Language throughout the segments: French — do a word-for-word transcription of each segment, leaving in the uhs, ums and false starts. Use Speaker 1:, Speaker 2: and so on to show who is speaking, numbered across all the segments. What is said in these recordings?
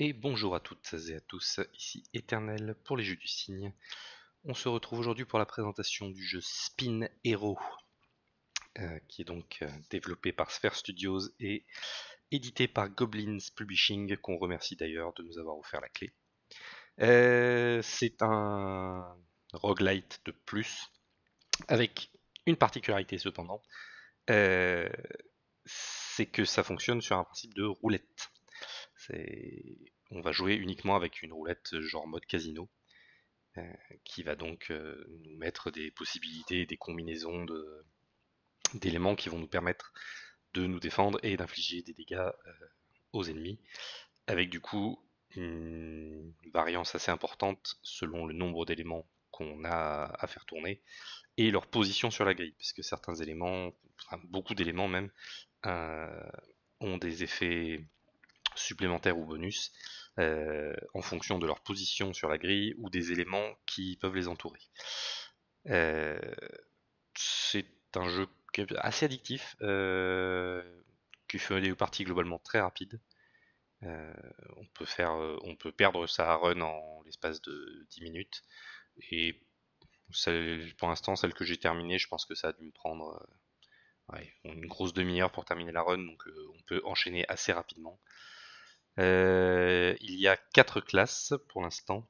Speaker 1: Et bonjour à toutes et à tous, ici Éternel pour les Jeux du Cygne. On se retrouve aujourd'hui pour la présentation du jeu Spin Hero, euh, qui est donc euh, développé par Sphere Studios et édité par Goblins Publishing, qu'on remercie d'ailleurs de nous avoir offert la clé. Euh, c'est un roguelite de plus, avec une particularité cependant, euh, c'est que ça fonctionne sur un principe de roulette. On va jouer uniquement avec une roulette genre mode casino, euh, qui va donc euh, nous mettre des possibilités, des combinaisons de- d'éléments qui vont nous permettre de nous défendre et d'infliger des dégâts euh, aux ennemis, avec du coup une variance assez importante selon le nombre d'éléments qu'on a à faire tourner et leur position sur la grille, puisque certains éléments, enfin beaucoup d'éléments même, euh, ont des effets supplémentaires ou bonus euh, en fonction de leur position sur la grille ou des éléments qui peuvent les entourer. Euh, c'est un jeu assez addictif, euh, qui fait des parties globalement très rapides. Euh, on peut faire, on peut perdre sa run en l'espace de dix minutes. Et celle, pour l'instant, celle que j'ai terminée, je pense que ça a dû me prendre euh, ouais, une grosse demi-heure pour terminer la run, donc euh, on peut enchaîner assez rapidement. Euh, il y a quatre classes pour l'instant,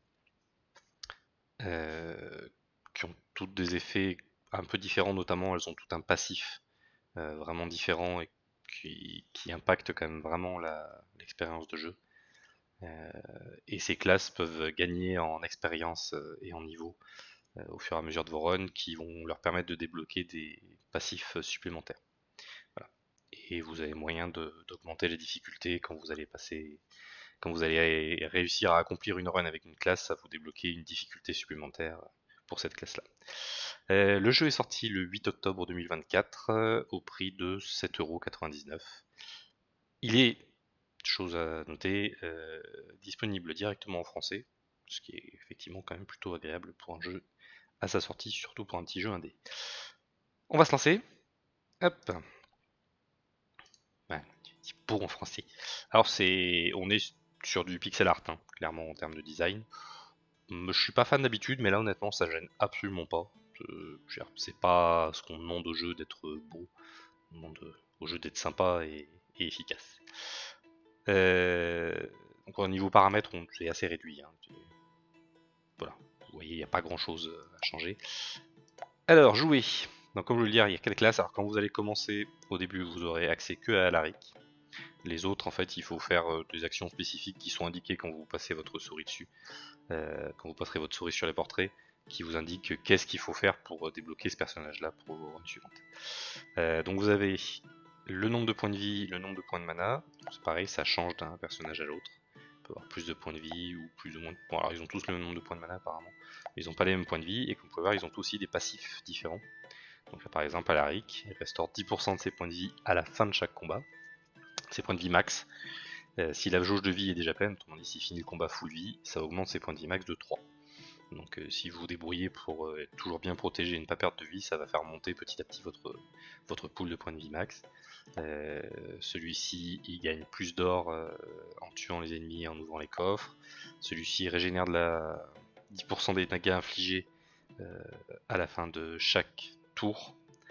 Speaker 1: euh, qui ont toutes des effets un peu différents, notamment elles ont tout un passif euh, vraiment différent et qui, qui impacte quand même vraiment la- l'expérience de jeu. Euh, et ces classes peuvent gagner en expérience euh, et en niveau euh, au fur et à mesure de vos runs, qui vont leur permettre de débloquer des passifs supplémentaires. Voilà. Et vous avez moyen de- d'augmenter les difficultés quand vous allez passer quand vous allez réussir à accomplir une run avec une classe, ça vous débloquer une difficulté supplémentaire pour cette classe-là. Euh, le jeu est sorti le huit octobre deux mille vingt-quatre euh, au prix de sept euros quatre-vingt-dix-neuf. Il est, chose à noter, euh, disponible directement en français, ce qui est effectivement quand même plutôt agréable pour un jeu à sa sortie, surtout pour un petit jeu indé. On va se lancer. Hop. Ouais, petit pour en français. Alors c'est, on est sur du pixel art, hein, clairement en termes de design. Je suis pas fan d'habitude, mais là honnêtement ça gêne absolument pas. Euh, C'est pas ce qu'on demande au jeu d'être beau, on demande au jeu d'être sympa et, et efficace. Euh, donc au niveau paramètres, c'est assez réduit. Hein. Voilà, vous voyez, il n'y a pas grand chose à changer. Alors, jouer. Donc comme je veux le dire, il y a quelle classe. Alors quand vous allez commencer, au début vous aurez accès que à Alaric. Les autres, en fait, il faut faire des actions spécifiques qui sont indiquées quand vous passez votre souris dessus. Euh, quand vous passerez votre souris sur les portraits, qui vous indique qu'est-ce qu'il faut faire pour débloquer ce personnage-là pour vos runs suivantes. Euh, donc vous avez le nombre de points de vie, le nombre de points de mana. C'est pareil, ça change d'un personnage à l'autre. On peut avoir plus de points de vie ou plus ou moins de... Bon, alors ils ont tous le même nombre de points de mana apparemment. Mais ils n'ont pas les mêmes points de vie et comme vous pouvez voir, ils ont tous aussi des passifs différents. Donc là par exemple, Alaric, il restaure dix pour cent de ses points de vie à la fin de chaque combat. Ses points de vie max. Euh, si la jauge de vie est déjà pleine, autrement dit s'il finit le combat full vie, ça augmente ses points de vie max de trois. Donc euh, si vous vous débrouillez pour euh, être toujours bien protégé et ne pas perdre de vie, ça va faire monter petit à petit votre, votre pool de points de vie max. Euh, Celui-ci il gagne plus d'or euh, en tuant les ennemis et en ouvrant les coffres. Celui-ci régénère de la dix pour cent des dégâts infligés euh, à la fin de chaque tour.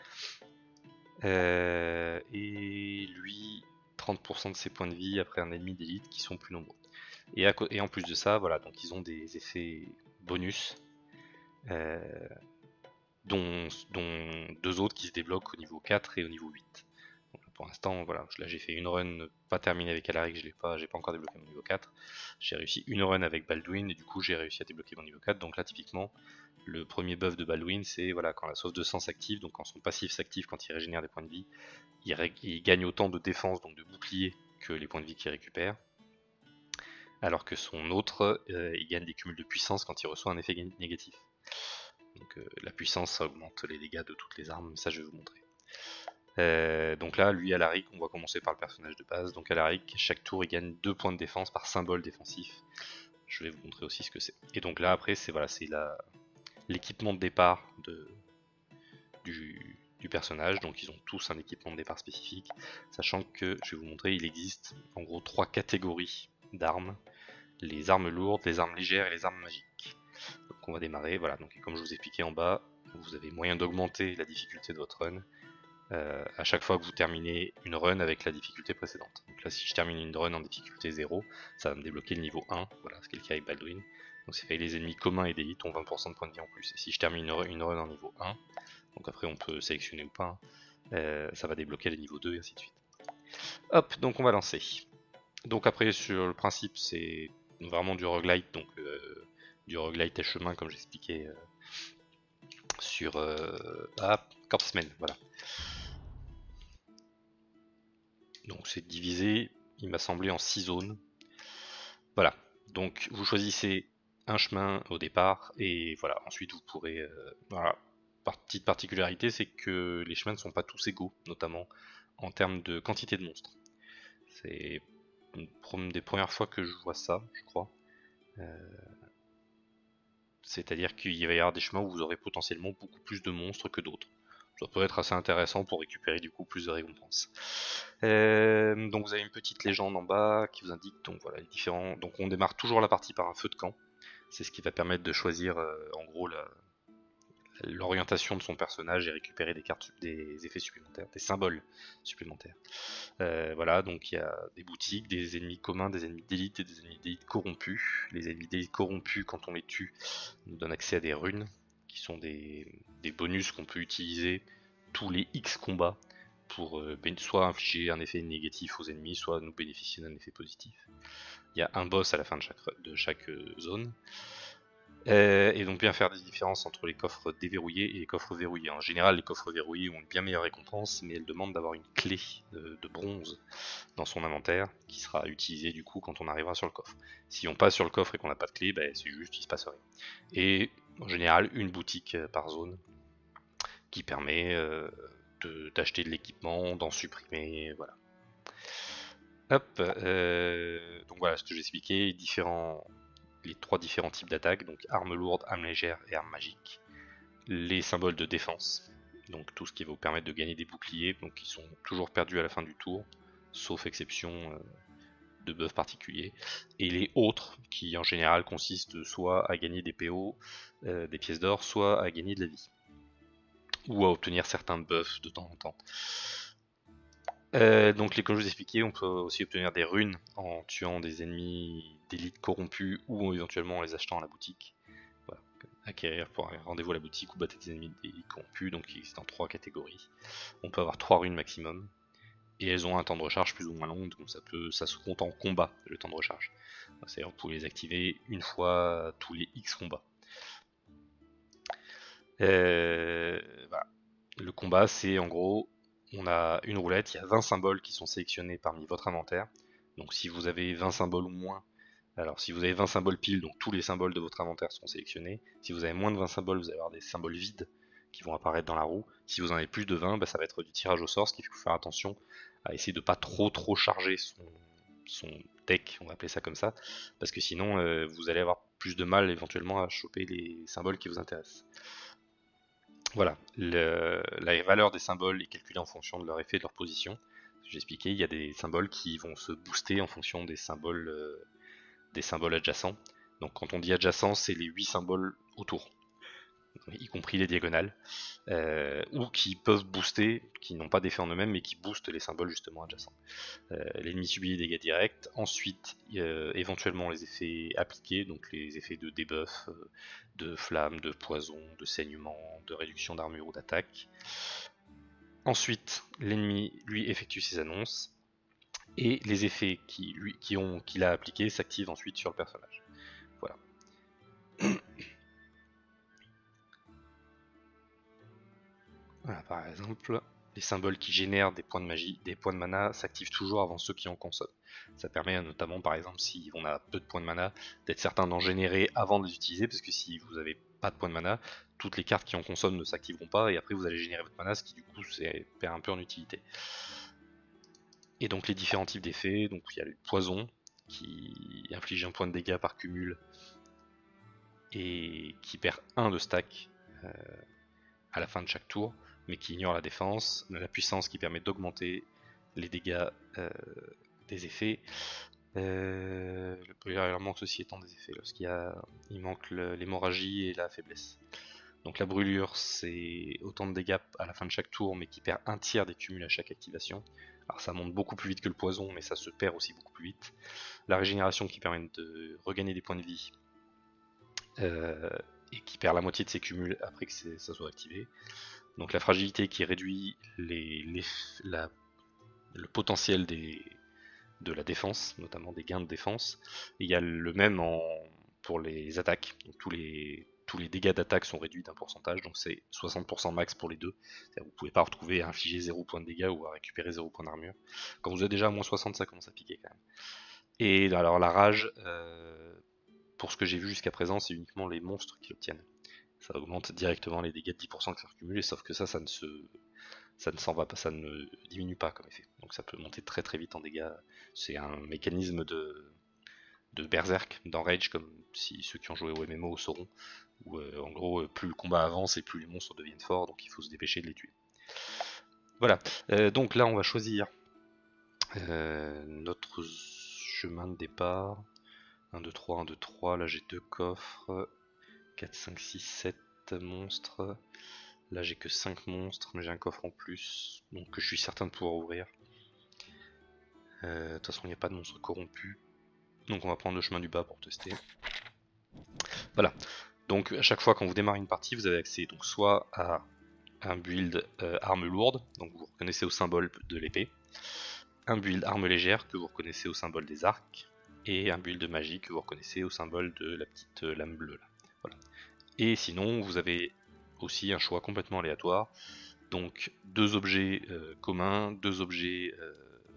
Speaker 1: Euh, et lui, trente pour cent de ses points de vie après un ennemi d'élite qui sont plus nombreux. Et, à, et en plus de ça, voilà, donc ils ont des effets bonus, euh, dont, dont deux autres qui se débloquent au niveau quatre et au niveau huit. Donc pour l'instant, voilà, là j'ai fait une run pas terminée avec Alaric, je l'ai pas, j'ai pas encore débloqué mon niveau quatre. J'ai réussi une run avec Baldwin et du coup j'ai réussi à débloquer mon niveau quatre. Donc là typiquement, le premier buff de Baldwin, c'est voilà, quand la sauce de sang s'active, donc quand son passif s'active quand il régénère des points de vie, il, il gagne autant de défense, donc de bouclier, que les points de vie qu'il récupère. Alors que son autre, euh, il gagne des cumuls de puissance quand il reçoit un effet négatif. Donc euh, la puissance, ça augmente les dégâts de toutes les armes, mais ça je vais vous montrer. Euh, donc là, lui, Alaric, on va commencer par le personnage de base. Donc Alaric, chaque tour, il gagne deux points de défense par symbole défensif. Je vais vous montrer aussi ce que c'est. Et donc là, après, c'est voilà, c'est la l'équipement de départ de, du, du personnage. Donc ils ont tous un équipement de départ spécifique, sachant que, je vais vous montrer, il existe en gros trois catégories d'armes. les armes lourdes, les armes légères et les armes magiques. Donc on va démarrer, voilà, donc comme je vous expliquais en bas, vous avez moyen d'augmenter la difficulté de votre run euh, à chaque fois que vous terminez une run avec la difficulté précédente. Donc là si je termine une run en difficulté zéro, ça va me débloquer le niveau un, voilà, ce qui est le cas avec Baldwin. Donc c'est fait, les ennemis communs et d'élite ont vingt pour cent de points de vie en plus. Et si je termine une run, une run en niveau un, donc après on peut sélectionner ou pas, hein, euh, ça va débloquer les niveaux deux et ainsi de suite. Hop, donc on va lancer. Donc après sur le principe c'est vraiment du roguelite, donc euh, du roguelite à chemin comme j'expliquais euh, sur euh, ah, Corpsman, voilà. Donc c'est divisé, il m'a semblé, en six zones. Voilà, donc vous choisissez un chemin au départ et voilà, ensuite vous pourrez... Euh, voilà. Petite particularité, c'est que les chemins ne sont pas tous égaux, notamment en termes de quantité de monstres. C'est une des premières fois que je vois ça, je crois. Euh, C'est-à-dire qu'il va y avoir des chemins où vous aurez potentiellement beaucoup plus de monstres que d'autres. Ça peut être assez intéressant pour récupérer du coup plus de récompenses. Euh, donc vous avez une petite légende en bas qui vous indique donc voilà les différents. Donc on démarre toujours la partie par un feu de camp. C'est ce qui va permettre de choisir euh, en gros la, l'orientation de son personnage et récupérer des cartes, des effets supplémentaires, des symboles supplémentaires. Euh, voilà, donc il y a des boutiques, des ennemis communs, des ennemis d'élite et des ennemis d'élite corrompus. Les ennemis d'élite corrompus, quand on les tue, nous donnent accès à des runes, qui sont des, des bonus qu'on peut utiliser tous les X combats pour euh, soit infliger un effet négatif aux ennemis, soit nous bénéficier d'un effet positif. Il y a un boss à la fin de chaque, de chaque euh, zone. Euh, et donc bien faire des différences entre les coffres déverrouillés et les coffres verrouillés. En général, les coffres verrouillés ont une bien meilleure récompense, mais elles demandent d'avoir une clé de, de bronze dans son inventaire, qui sera utilisée du coup quand on arrivera sur le coffre. Si on passe sur le coffre et qu'on n'a pas de clé, bah, c'est juste, il se passe rien. Et en général, une boutique par zone, qui permet euh, d'acheter de, de l'équipement, d'en supprimer, voilà. Hop, euh, donc voilà ce que j'ai expliqué, différents... les trois différents types d'attaques, donc armes lourdes, armes légères et armes magiques. Les symboles de défense, donc tout ce qui va vous permettre de gagner des boucliers, donc qui sont toujours perdus à la fin du tour, sauf exception euh, de buffs particuliers. Et les autres, qui en général consistent soit à gagner des P O, euh, des pièces d'or, soit à gagner de la vie. Ou à obtenir certains buffs de temps en temps. Euh, donc, les, comme je vous expliquais, on peut aussi obtenir des runes en tuant des ennemis d'élite corrompus ou éventuellement en les achetant à la boutique. Voilà. Acquérir pour un rendez-vous à la boutique ou battre des ennemis d'élite corrompus, donc il existe en trois catégories. On peut avoir trois runes maximum et elles ont un temps de recharge plus ou moins long, donc ça, peut, ça se compte en combat le temps de recharge. C'est-à-dire que vous pouvez les activer une fois tous les X combats. Euh, voilà. Le combat, c'est en gros, on a une roulette, il y a vingt symboles qui sont sélectionnés parmi votre inventaire. Donc si vous avez vingt symboles ou moins, alors si vous avez vingt symboles pile, donc tous les symboles de votre inventaire seront sélectionnés. Si vous avez moins de vingt symboles, vous allez avoir des symboles vides qui vont apparaître dans la roue. Si vous en avez plus de vingt, bah, ça va être du tirage au sort, ce qu'il faut faire attention à essayer de pas trop trop charger son, son deck, on va appeler ça comme ça, parce que sinon euh, vous allez avoir plus de mal éventuellement à choper les symboles qui vous intéressent. Voilà, le, la valeur des symboles est calculée en fonction de leur effet et de leur position. J'ai expliqué, il y a des symboles qui vont se booster en fonction des symboles, euh, des symboles adjacents. Donc quand on dit adjacent, c'est les huit symboles autour, y compris les diagonales, euh, ou qui peuvent booster, qui n'ont pas d'effet en eux-mêmes, mais qui boostent les symboles justement adjacents. Euh, L'ennemi subit les dégâts directs, ensuite euh, éventuellement les effets appliqués, donc les effets de debuff, euh, de flamme, de poison, de saignement, de réduction d'armure ou d'attaque. Ensuite, l'ennemi lui effectue ses annonces, et les effets qu'il qui qui qu a appliqués s'activent ensuite sur le personnage. Voilà. Voilà, par exemple, les symboles qui génèrent des points de magie, des points de mana s'activent toujours avant ceux qui en consomment. Ça permet notamment, par exemple, si on a peu de points de mana, d'être certain d'en générer avant de les utiliser, parce que si vous n'avez pas de points de mana, toutes les cartes qui en consomment ne s'activeront pas, et après vous allez générer votre mana, ce qui du coup perd un peu en utilité. Et donc les différents types d'effets, donc il y a le poison, qui inflige un point de dégâts par cumul, et qui perd un de stack euh, à la fin de chaque tour, mais qui ignore la défense, la puissance qui permet d'augmenter les dégâts euh, des effets, Euh, le, il manque ceci étant des effets, lorsqu'il y a, il manque l'hémorragie et la faiblesse. Donc la brûlure, c'est autant de dégâts à la fin de chaque tour, mais qui perd un tiers des cumuls à chaque activation. Alors ça monte beaucoup plus vite que le poison, mais ça se perd aussi beaucoup plus vite. La régénération qui permet de regagner des points de vie, euh, et qui perd la moitié de ses cumuls après que ça soit activé. Donc la fragilité qui réduit les, les, la, le potentiel des, de la défense, notamment des gains de défense. Et il y a le même en, pour les attaques. Donc tous les, tous les dégâts d'attaque sont réduits d'un pourcentage, donc c'est soixante pour cent max pour les deux. Vous ne pouvez pas retrouver à infliger zéro point de dégâts ou à récupérer zéro point d'armure. Quand vous êtes déjà à moins soixante, ça commence à piquer quand même. Et alors la rage, euh, pour ce que j'ai vu jusqu'à présent, c'est uniquement les monstres qui l'obtiennent. Ça augmente directement les dégâts de dix pour cent que ça recumule, sauf que ça, ça ne se, ça ne s'en va pas, ça ne diminue pas comme effet. Donc ça peut monter très très vite en dégâts. C'est un mécanisme de, de berserk dans Rage, comme si ceux qui ont joué au M M O sauront, où euh, en gros plus le combat avance et plus les monstres deviennent forts, donc il faut se dépêcher de les tuer. Voilà, euh, donc là on va choisir euh, notre chemin de départ. un, deux, trois, un, deux, trois, là j'ai deux coffres, quatre, cinq, six, sept monstres. Là j'ai que cinq monstres, mais j'ai un coffre en plus, donc je suis certain de pouvoir ouvrir. Euh, de toute façon il n'y a pas de monstres corrompus, donc on va prendre le chemin du bas pour tester. Voilà, donc à chaque fois quand vous démarrez une partie, vous avez accès donc soit à un build euh, arme lourde, donc vous reconnaissez au symbole de l'épée, un build arme légère que vous reconnaissez au symbole des arcs, et un build de magie que vous reconnaissez au symbole de la petite euh, lame bleue là. Voilà. Et sinon vous avez aussi un choix complètement aléatoire, donc deux objets euh, communs, deux objets euh,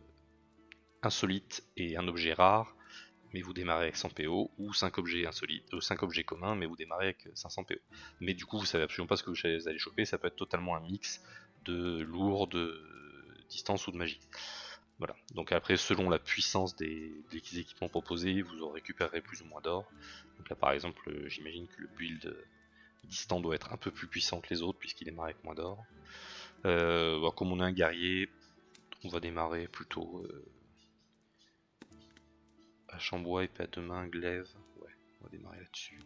Speaker 1: insolites et un objet rare, mais vous démarrez avec cent P O, ou cinq objets insolites, euh, cinq objets communs, mais vous démarrez avec cinq cents P O. Mais du coup, vous savez absolument pas ce que vous allez choper, ça peut être totalement un mix de lourd, de distance ou de magie. Voilà, donc après, selon la puissance des, des équipements proposés, vous en récupérerez plus ou moins d'or. Donc là, par exemple, j'imagine que le build distant doit être un peu plus puissant que les autres, puisqu'il démarre avec moins d'or. Euh, bah, comme on est un guerrier, on va démarrer plutôt euh, hache en bois, épée à deux mains, glaive. Ouais, on va démarrer là-dessus.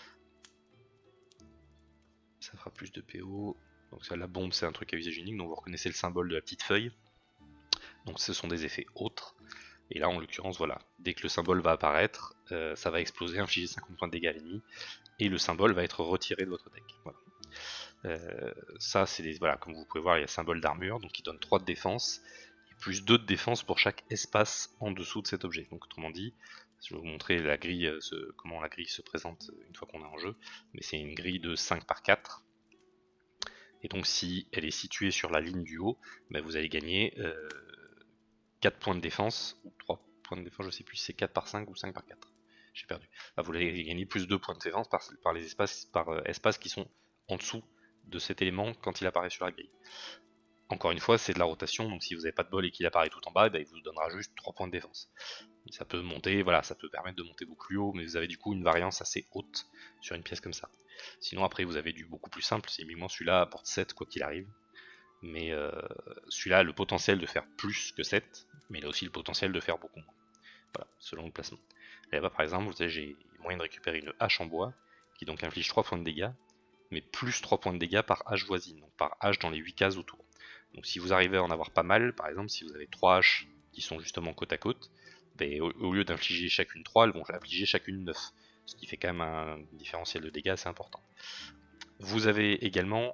Speaker 1: Ça fera plus de P O. Donc ça, la bombe, c'est un truc à usage unique, donc vous reconnaissez le symbole de la petite feuille. Donc ce sont des effets autres. Et là, en l'occurrence, voilà, dès que le symbole va apparaître, euh, ça va exploser, infliger cinquante points de dégâts à l'ennemi, et le symbole va être retiré de votre deck. Voilà. Euh, ça, c'est des, voilà, comme vous pouvez voir, il y a symbole d'armure, donc qui donne trois de défense, et plus deux de défense pour chaque espace en dessous de cet objet. Donc autrement dit, je vais vous montrer la grille, ce, comment la grille se présente une fois qu'on est en jeu, mais c'est une grille de cinq par quatre. Et donc si elle est située sur la ligne du haut, ben vous allez gagner euh, quatre points de défense, ou trois points de défense, je sais plus si c'est quatre par cinq ou cinq par quatre. J'ai perdu. Là, vous allez gagner plus deux points de défense par, par les espaces, par, euh, espaces qui sont en dessous de cet élément quand il apparaît sur la grille. Encore une fois, c'est de la rotation, donc si vous n'avez pas de bol et qu'il apparaît tout en bas, ben, il vous donnera juste trois points de défense. Ça peut monter, voilà, ça peut permettre de monter beaucoup plus haut, mais vous avez du coup une variance assez haute sur une pièce comme ça. Sinon après vous avez du beaucoup plus simple, c'est uniquement celui-là apporte sept quoi qu'il arrive. Mais euh, celui-là a le potentiel de faire plus que sept, mais il a aussi le potentiel de faire beaucoup moins. Voilà, selon le placement. Là-bas par exemple, vous avez, j'ai moyen de récupérer une hache en bois, qui donc inflige trois points de dégâts, mais plus trois points de dégâts par hache voisine, donc par hache dans les huit cases autour. Donc si vous arrivez à en avoir pas mal, par exemple si vous avez trois haches qui sont justement côte à côte, ben, au, au lieu d'infliger chacune trois, elles vont infliger chacune neuf, ce qui fait quand même un différentiel de dégâts assez important. Vous avez également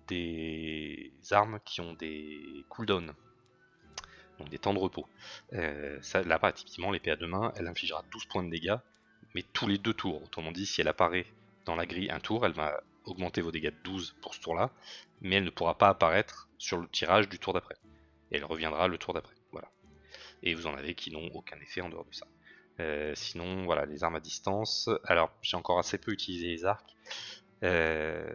Speaker 1: des armes qui ont des cooldowns, donc des temps de repos. Euh, ça, là, typiquement, l'épée à deux mains, elle infligera douze points de dégâts, mais tous les deux tours. Autrement dit, si elle apparaît dans la grille un tour, elle va augmenter vos dégâts de douze pour ce tour-là, mais elle ne pourra pas apparaître sur le tirage du tour d'après. Et elle reviendra le tour d'après. Voilà. Et vous en avez qui n'ont aucun effet en dehors de ça. Euh, sinon, voilà, les armes à distance. Alors, j'ai encore assez peu utilisé les arcs. Euh,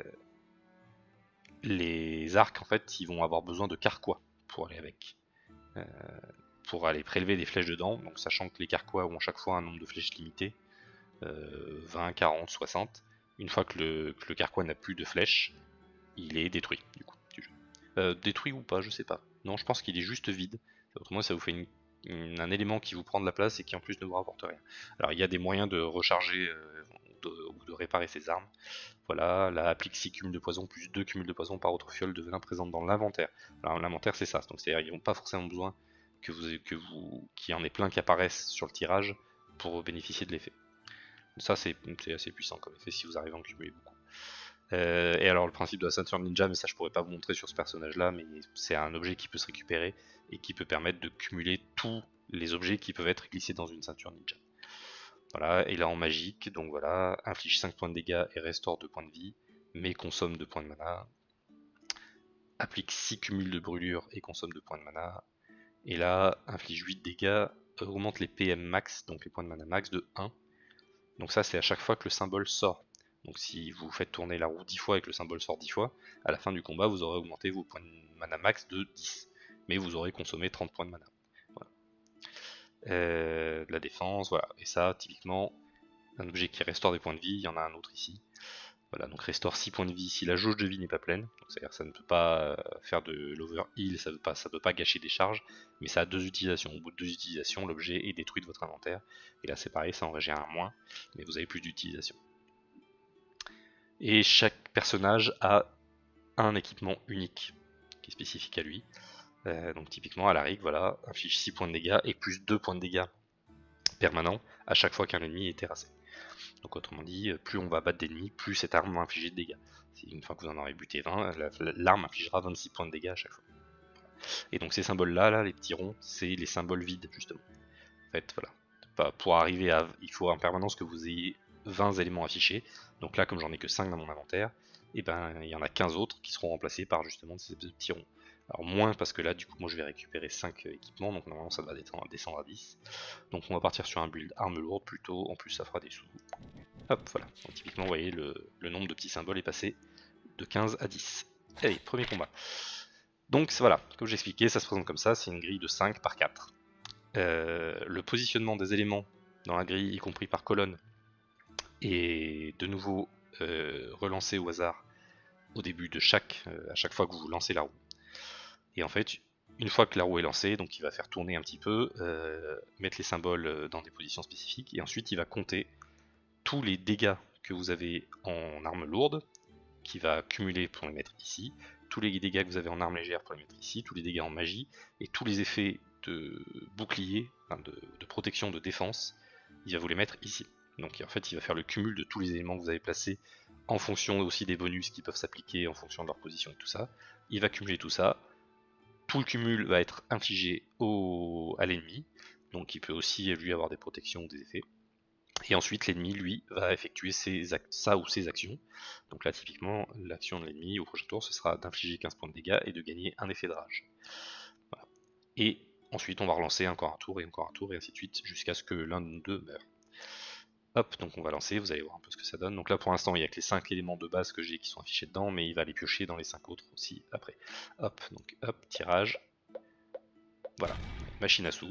Speaker 1: les arcs, en fait, ils vont avoir besoin de carquois pour aller avec. Euh, pour aller prélever des flèches dedans, donc sachant que les carquois ont chaque fois un nombre de flèches limité, euh, vingt, quarante, soixante. Une fois que le, que le carquois n'a plus de flèches, il est détruit, du coup, du jeu. Euh, détruit ou pas, je sais pas. Non, je pense qu'il est juste vide. Autrement, ça vous fait une, un élément qui vous prend de la place et qui en plus ne vous rapporte rien. Alors il y a des moyens de recharger euh, de, ou de réparer ces armes. Voilà, là applique six cumuls de poison plus deux cumuls de poison par autre fiole de venin présente dans l'inventaire. Alors l'inventaire c'est ça, donc c'est-à-dire ils n'ont pas forcément besoin que vous, que vous, qu'il y en ait plein qui apparaissent sur le tirage pour bénéficier de l'effet. Ça c'est assez puissant comme effet si vous arrivez à en cumuler beaucoup. Euh, et alors le principe de la ceinture ninja, mais ça je pourrais pas vous montrer sur ce personnage là, mais c'est un objet qui peut se récupérer et qui peut permettre de cumuler tous les objets qui peuvent être glissés dans une ceinture ninja. Voilà, et là en magique, donc voilà, inflige cinq points de dégâts et restaure deux points de vie, mais consomme deux points de mana. Applique six cumuls de brûlure et consomme deux points de mana. Et là, inflige huit dégâts, augmente les P M max, donc les points de mana max, de un. Donc ça c'est à chaque fois que le symbole sort. Donc si vous faites tourner la roue dix fois et que le symbole sort dix fois, à la fin du combat vous aurez augmenté vos points de mana max de dix. Mais vous aurez consommé trente points de mana. Voilà. Euh, de la défense, voilà. Et ça, typiquement, un objet qui restaure des points de vie, il y en a un autre ici. Voilà, donc restaure six points de vie si la jauge de vie n'est pas pleine. C'est-à-dire ça ne peut pas faire de l'over-heal, ça ne peut, peut pas gâcher des charges, mais ça a deux utilisations. Au bout de deux utilisations, l'objet est détruit de votre inventaire. Et là c'est pareil, ça en régénère un moins, mais vous avez plus d'utilisation. Et chaque personnage a un équipement unique qui est spécifique à lui. Euh, donc typiquement Alaric, voilà, inflige six points de dégâts et plus deux points de dégâts permanents à chaque fois qu'un ennemi est terrassé. Donc autrement dit, plus on va battre d'ennemis, plus cette arme va infliger de dégâts. Une fois que vous en aurez buté vingt, l'arme infligera vingt-six points de dégâts à chaque fois. Et donc ces symboles là, là les petits ronds, c'est les symboles vides justement. En fait, voilà. Pour arriver à... Il faut en permanence que vous ayez vingt éléments affichés. Donc là, comme j'en ai que cinq dans mon inventaire, et ben il y en a quinze autres qui seront remplacés par justement ces petits ronds. Alors moins parce que là du coup moi je vais récupérer cinq équipements, donc normalement ça va descendre à dix. Donc on va partir sur un build arme lourde plutôt, en plus ça fera des sous. Hop, voilà. Donc typiquement vous voyez le, le nombre de petits symboles est passé de quinze à dix. Allez, premier combat. Donc voilà, comme j'expliquais, ça se présente comme ça, c'est une grille de cinq par quatre. Euh, le positionnement des éléments dans la grille, y compris par colonne, est de nouveau euh, relancé au hasard au début de chaque, euh, à chaque fois que vous lancez la roue. Et en fait, une fois que la roue est lancée, donc il va faire tourner un petit peu, euh, mettre les symboles dans des positions spécifiques, et ensuite il va compter tous les dégâts que vous avez en arme lourde, qui va cumuler pour les mettre ici, tous les dégâts que vous avez en arme légère pour les mettre ici, tous les dégâts en magie, et tous les effets de bouclier, enfin de, de protection, de défense, il va vous les mettre ici. Donc en fait il va faire le cumul de tous les éléments que vous avez placés en fonction aussi des bonus qui peuvent s'appliquer en fonction de leur position et tout ça. Il va cumuler tout ça. Tout le cumul va être infligé au, à l'ennemi, donc il peut aussi lui avoir des protections ou des effets. Et ensuite l'ennemi lui va effectuer ses ça ou ses actions. Donc là typiquement l'action de l'ennemi au prochain tour ce sera d'infliger quinze points de dégâts et de gagner un effet de rage. Voilà. Et ensuite on va relancer encore un tour et encore un tour et ainsi de suite jusqu'à ce que l'un de nous deux meure. Hop, donc on va lancer, vous allez voir un peu ce que ça donne. Donc là pour l'instant il n'y a que les cinq éléments de base que j'ai qui sont affichés dedans, mais il va les piocher dans les cinq autres aussi après. Hop, donc hop, tirage. Voilà, machine à sous.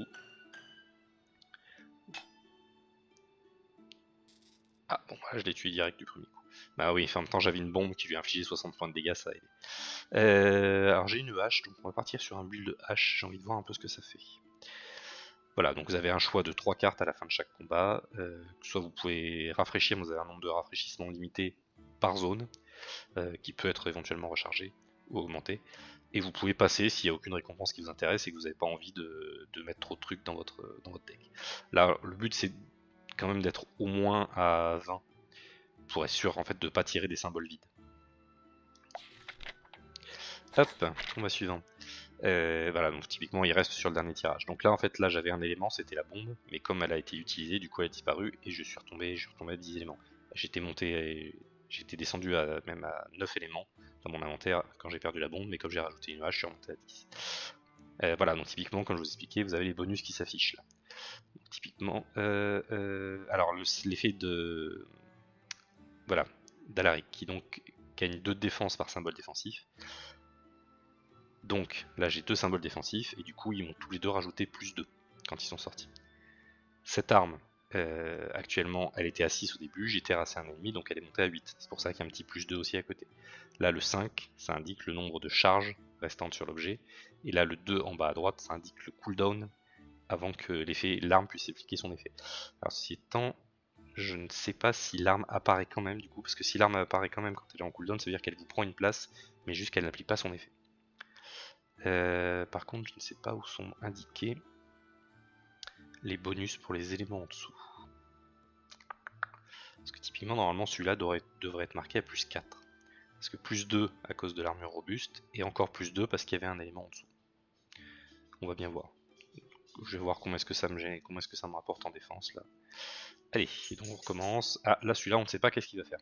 Speaker 1: Ah bon, là je l'ai tué direct du premier coup. Bah oui, en même temps j'avais une bombe qui lui a infligé soixante points de dégâts, ça a aidé. Euh, alors j'ai une hache, donc on va partir sur un build de hache, j'ai envie de voir un peu ce que ça fait. Voilà, donc vous avez un choix de trois cartes à la fin de chaque combat. Euh, soit vous pouvez rafraîchir, vous avez un nombre de rafraîchissements limité par zone, euh, qui peut être éventuellement rechargé ou augmenté. Et vous pouvez passer s'il n'y a aucune récompense qui vous intéresse et que vous n'avez pas envie de, de, mettre trop de trucs dans votre, dans votre deck. Là, le but c'est quand même d'être au moins à vingt pour être sûr en fait de ne pas tirer des symboles vides. Hop, combat suivant. Euh, voilà, donc typiquement il reste sur le dernier tirage. Donc là en fait là j'avais un élément, c'était la bombe, mais comme elle a été utilisée, du coup elle a disparu et je suis retombé, je suis retombé à dix éléments. J'étais monté, j'étais descendu à, même à neuf éléments dans mon inventaire quand j'ai perdu la bombe, mais comme j'ai rajouté une hache, je suis remonté à dix. Euh, voilà, donc typiquement comme je vous expliquais, vous avez les bonus qui s'affichent là. Donc, typiquement, euh, euh, alors l'effet de... Voilà, d'Alaric qui donc gagne deux de défense par symbole défensif. Donc là j'ai deux symboles défensifs et du coup ils m'ont tous les deux rajouté plus deux quand ils sont sortis. Cette arme, euh, actuellement elle était à six au début, j'ai terrassé un ennemi donc elle est montée à huit. C'est pour ça qu'il y a un petit plus deux aussi à côté. Là le cinq, ça indique le nombre de charges restantes sur l'objet. Et là le deux en bas à droite, ça indique le cooldown avant que l'effet l'arme puisse appliquer son effet. Alors ceci étant, je ne sais pas si l'arme apparaît quand même du coup, parce que si l'arme apparaît quand même quand elle est en cooldown, ça veut dire qu'elle vous prend une place, mais juste qu'elle n'applique pas son effet. Euh, par contre, je ne sais pas où sont indiqués les bonus pour les éléments en dessous. Parce que typiquement, normalement, celui-là devrait, devrait être marqué à plus quatre. Parce que plus deux à cause de l'armure robuste, et encore plus deux parce qu'il y avait un élément en dessous. On va bien voir. Je vais voir combien est-ce que ça me gêne, combien est-ce que ça me rapporte en défense là. Allez, et donc on recommence. Ah, là celui-là on ne sait pas qu'est-ce qu'il va faire.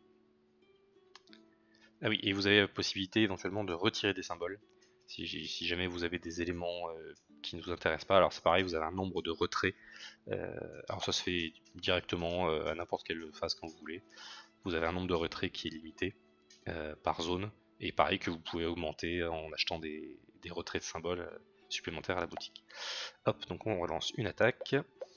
Speaker 1: Ah oui, et vous avez la possibilité éventuellement de retirer des symboles. Si, si jamais vous avez des éléments euh, qui ne vous intéressent pas, alors c'est pareil, vous avez un nombre de retraits. Euh, alors ça se fait directement euh, à n'importe quelle phase quand vous voulez. Vous avez un nombre de retraits qui est limité euh, par zone. Et pareil que vous pouvez augmenter en achetant des, des retraits de symboles euh, supplémentaires à la boutique. Hop, donc on relance une attaque.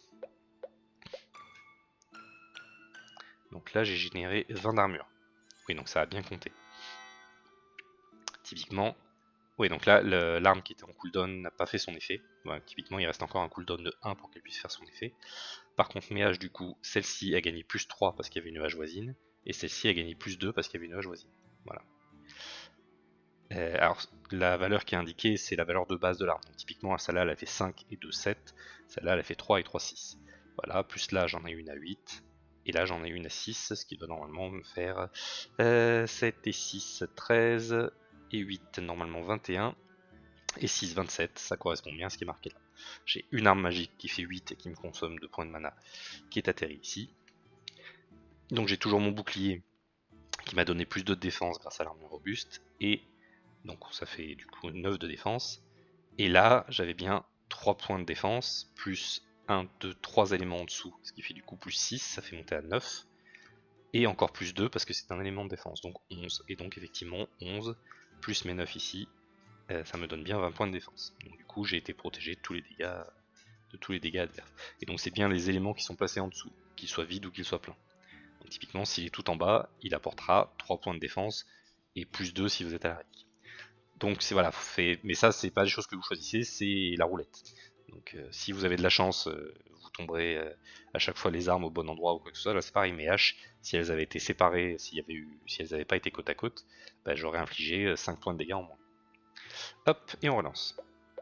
Speaker 1: Donc là j'ai généré vingt d'armure. Oui, donc ça a bien compté. Typiquement, oui, donc là l'arme qui était en cooldown n'a pas fait son effet. Voilà, typiquement il reste encore un cooldown de un pour qu'elle puisse faire son effet. Par contre mes haches du coup, celle-ci a gagné plus trois parce qu'il y avait une hache voisine, et celle-ci a gagné plus deux parce qu'il y avait une hache voisine. Voilà. Euh, alors la valeur qui est indiquée c'est la valeur de base de l'arme. Donc typiquement celle-là elle a fait cinq et deux, sept, celle-là elle a fait trois et trois, six. Voilà, plus là j'en ai une à huit. Et là j'en ai une à six, ce qui doit normalement me faire euh, sept et six, treize, et huit, normalement vingt et un, et six, vingt-sept, ça correspond bien à ce qui est marqué là. J'ai une arme magique qui fait huit et qui me consomme deux points de mana, qui est atterri ici. Donc j'ai toujours mon bouclier, qui m'a donné plus de défense grâce à l'armure robuste, et donc ça fait du coup neuf de défense. Et là j'avais bien trois points de défense, plus un, deux, trois éléments en dessous, ce qui fait du coup plus six, ça fait monter à neuf. Et encore plus deux parce que c'est un élément de défense, donc onze. Et donc effectivement onze, plus mes neuf ici, euh, ça me donne bien vingt points de défense. Donc du coup j'ai été protégé de tous les dégâts, de tous les dégâts adverses. Et donc c'est bien les éléments qui sont placés en dessous, qu'ils soient vides ou qu'ils soient pleins. Donc typiquement s'il est tout en bas, il apportera trois points de défense, et plus deux si vous êtes à la relique. Donc c'est voilà, fait... mais ça c'est pas des choses que vous choisissez, c'est la roulette. Donc euh, si vous avez de la chance, euh, vous tomberez euh, à chaque fois les armes au bon endroit ou quoi que ce soit. Là c'est pareil, mes haches, si elles avaient été séparées, s'il y avait eu, si elles n'avaient pas été côte à côte, bah, j'aurais infligé cinq points de dégâts en moins. Hop, et on relance.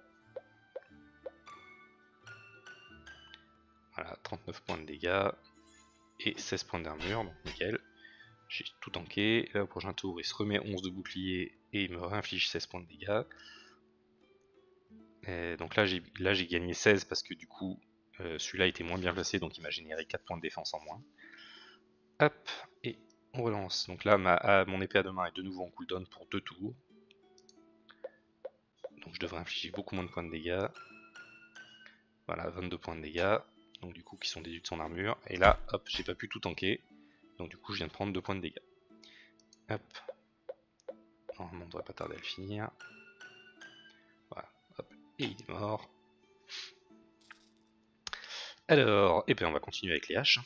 Speaker 1: Voilà, trente-neuf points de dégâts et seize points d'armure, donc nickel. J'ai tout tanké. Là au prochain tour il se remet onze de bouclier et il me réinflige seize points de dégâts. Et donc là j'ai là j'ai gagné seize parce que du coup euh, celui-là était moins bien placé, donc il m'a généré quatre points de défense en moins. Hop, et on relance. Donc là ma, ah, mon épée à deux mains est de nouveau en cooldown pour deux tours. Donc je devrais infliger beaucoup moins de points de dégâts. Voilà, vingt-deux points de dégâts. Donc du coup qui sont déduits de son armure. Et là, hop, j'ai pas pu tout tanker. Donc du coup je viens de prendre deux points de dégâts. Hop. Normalement on devrait pas tarder à le finir. Voilà, hop, et il est mort. Alors, et bien on va continuer avec les haches.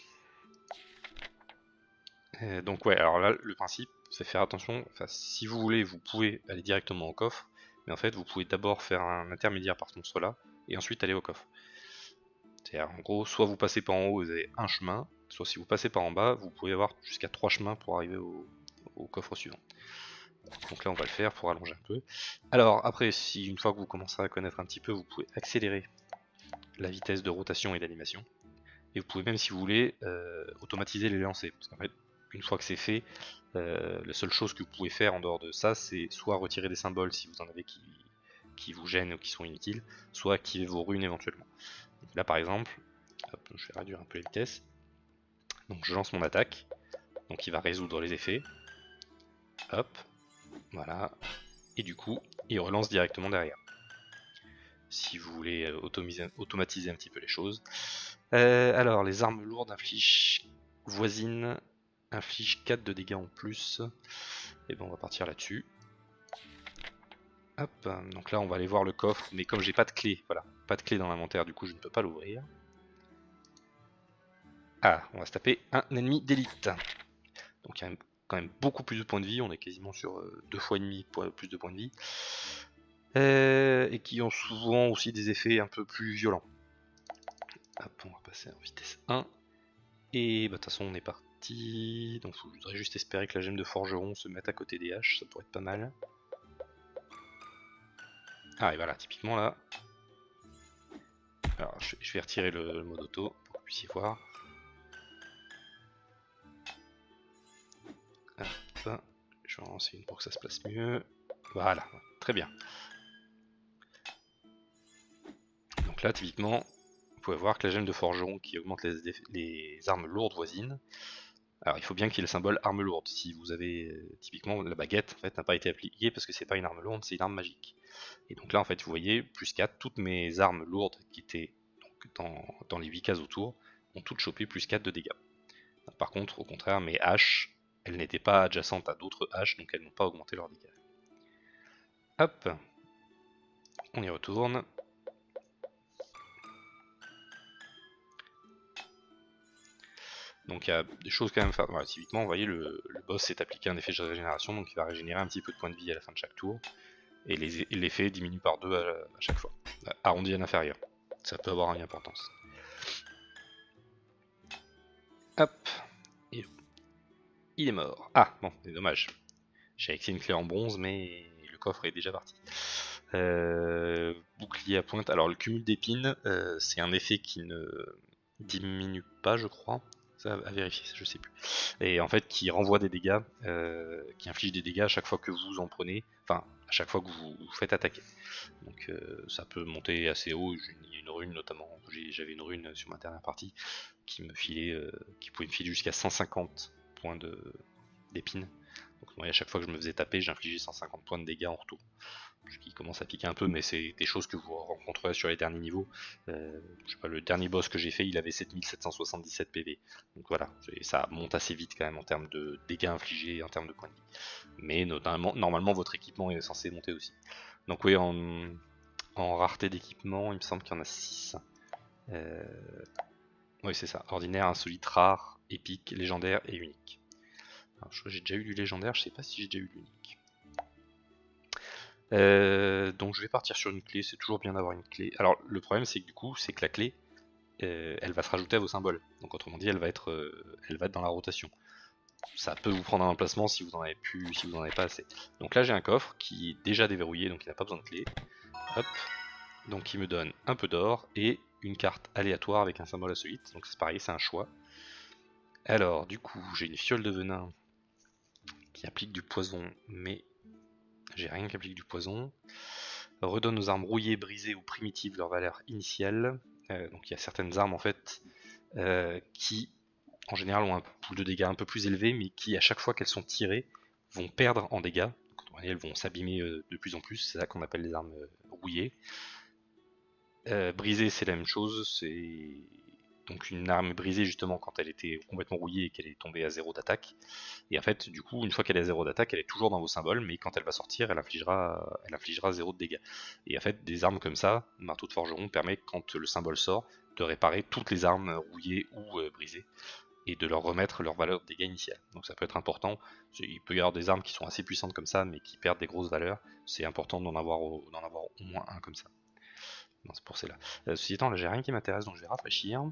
Speaker 1: Euh, donc ouais, alors là le principe c'est faire attention, enfin si vous voulez vous pouvez aller directement au coffre, mais en fait vous pouvez d'abord faire un intermédiaire par ce monstre là, et ensuite aller au coffre. C'est-à-dire en gros, soit vous passez par en haut, vous avez un chemin, soit si vous passez par en bas, vous pouvez avoir jusqu'à trois chemins pour arriver au, au coffre suivant. Donc là on va le faire pour allonger un peu. Alors après, si une fois que vous commencerez à connaître un petit peu, vous pouvez accélérer la vitesse de rotation et d'animation. Et vous pouvez même si vous voulez euh, automatiser les lancers, parce qu'en fait une fois que c'est fait, euh, la seule chose que vous pouvez faire en dehors de ça, c'est soit retirer des symboles si vous en avez qui, qui vous gênent ou qui sont inutiles, soit activer vos runes éventuellement. Donc là par exemple, hop, je vais réduire un peu la vitesse. Donc je lance mon attaque, donc il va résoudre les effets. Hop, voilà. Et du coup, il relance directement derrière. Si vous voulez automiser, automatiser un petit peu les choses. Euh, alors, les armes lourdes infligent voisine, inflige quatre de dégâts en plus. Et bon, on va partir là-dessus. Hop, donc là on va aller voir le coffre, mais comme j'ai pas de clé, voilà, pas de clé dans l'inventaire, du coup je ne peux pas l'ouvrir. Ah, on va se taper un ennemi d'élite. Donc il y a quand même beaucoup plus de points de vie, on est quasiment sur euh, deux fois et demi plus de points de vie. Euh, et qui ont souvent aussi des effets un peu plus violents. Hop, on va passer en vitesse un. Et bah de toute façon on est parti. Donc je voudrais juste espérer que la gemme de forgeron se mette à côté des haches, ça pourrait être pas mal. Ah et voilà, typiquement là. Alors je, je vais retirer le, le mode auto pour que vous puissiez voir. Hop, je vais en lancer une pour que ça se place mieux. Voilà, très bien. Donc là typiquement, vous pouvez voir que la gemme de forgeron qui augmente les, les armes lourdes voisines. Alors il faut bien qu'il y ait le symbole arme lourde. Si vous avez euh, typiquement la baguette en fait n'a pas été appliquée parce que c'est pas une arme lourde, c'est une arme magique. Et donc là en fait vous voyez plus quatre, toutes mes armes lourdes qui étaient donc, dans, dans les huit cases autour ont toutes chopé plus quatre de dégâts. Par contre au contraire mes haches, elles n'étaient pas adjacentes à d'autres haches donc elles n'ont pas augmenté leurs dégâts. Hop, on y retourne. Donc il y a des choses quand même, voilà, typiquement vous voyez le, le boss s'est appliqué un effet de régénération donc il va régénérer un petit peu de points de vie à la fin de chaque tour. Et l'effet diminue par deux à, à chaque fois, arrondi à l'inférieur. Ça peut avoir une importance. Hop, et il est mort. Ah, bon, c'est dommage. J'ai accès une clé en bronze, mais le coffre est déjà parti. Euh, bouclier à pointe. Alors le cumul d'épines, euh, c'est un effet qui ne diminue pas, je crois. Ça à vérifier, je sais plus. Et en fait, qui renvoie des dégâts, euh, qui inflige des dégâts à chaque fois que vous en prenez, enfin, à chaque fois que vous vous faites attaquer. Donc euh, ça peut monter assez haut. Il y a une rune notamment, j'avais une rune sur ma dernière partie qui me filait, euh, qui pouvait me filer jusqu'à cent cinquante points d'épines. Donc moi, à chaque fois que je me faisais taper, j'infligeais cent cinquante points de dégâts en retour. Ce qui commence à piquer un peu, mais c'est des choses que vous rencontrerez sur les derniers niveaux. Euh, je sais pas, le dernier boss que j'ai fait, il avait sept mille sept cent soixante-dix-sept P V. Donc voilà, ça monte assez vite quand même en termes de dégâts infligés et en termes de points de vie. Mais notamment, normalement, votre équipement est censé monter aussi. Donc oui, en, en rareté d'équipement, il me semble qu'il y en a six. Euh... Oui, c'est ça. Ordinaire, insolite, rare, épique, légendaire et unique. Alors, je crois que j'ai déjà eu du légendaire, je sais pas si j'ai déjà eu l'unique. Euh, donc je vais partir sur une clé, c'est toujours bien d'avoir une clé. Alors le problème c'est que du coup, c'est que la clé, euh, elle va se rajouter à vos symboles. Donc autrement dit, elle va être, euh, elle va être dans la rotation. Ça peut vous prendre un emplacement si vous en avez plus, si vous en avez pas assez. Donc là j'ai un coffre qui est déjà déverrouillé, donc il n'a pas besoin de clé. Hop. Donc il me donne un peu d'or et une carte aléatoire avec un symbole insolite. Donc c'est pareil, c'est un choix. Alors du coup, j'ai une fiole de venin qui applique du poison, mais j'ai rien qui applique du poison. Redonne aux armes rouillées, brisées ou primitives leur valeur initiale. Euh, donc il y a certaines armes en fait euh, qui en général ont un pool de dégâts un peu plus élevé, mais qui à chaque fois qu'elles sont tirées vont perdre en dégâts. Donc, elles vont s'abîmer euh, de plus en plus, c'est ça qu'on appelle les armes euh, rouillées. Euh, brisée c'est la même chose, c'est donc une arme brisée justement quand elle était complètement rouillée et qu'elle est tombée à zéro d'attaque. Et en fait, du coup, une fois qu'elle est à zéro d'attaque, elle est toujours dans vos symboles, mais quand elle va sortir, elle infligera, elle infligera zéro de dégâts. Et en fait, des armes comme ça, marteau de forgeron, permet quand le symbole sort, de réparer toutes les armes rouillées ou euh, brisées, et de leur remettre leur valeur de dégâts initiale. Donc ça peut être important, il peut y avoir des armes qui sont assez puissantes comme ça, mais qui perdent des grosses valeurs, c'est important d'en avoir, d'en avoir au moins un comme ça. Non, c'est pour cela. Euh, ceci étant, là j'ai rien qui m'intéresse, donc je vais rafraîchir.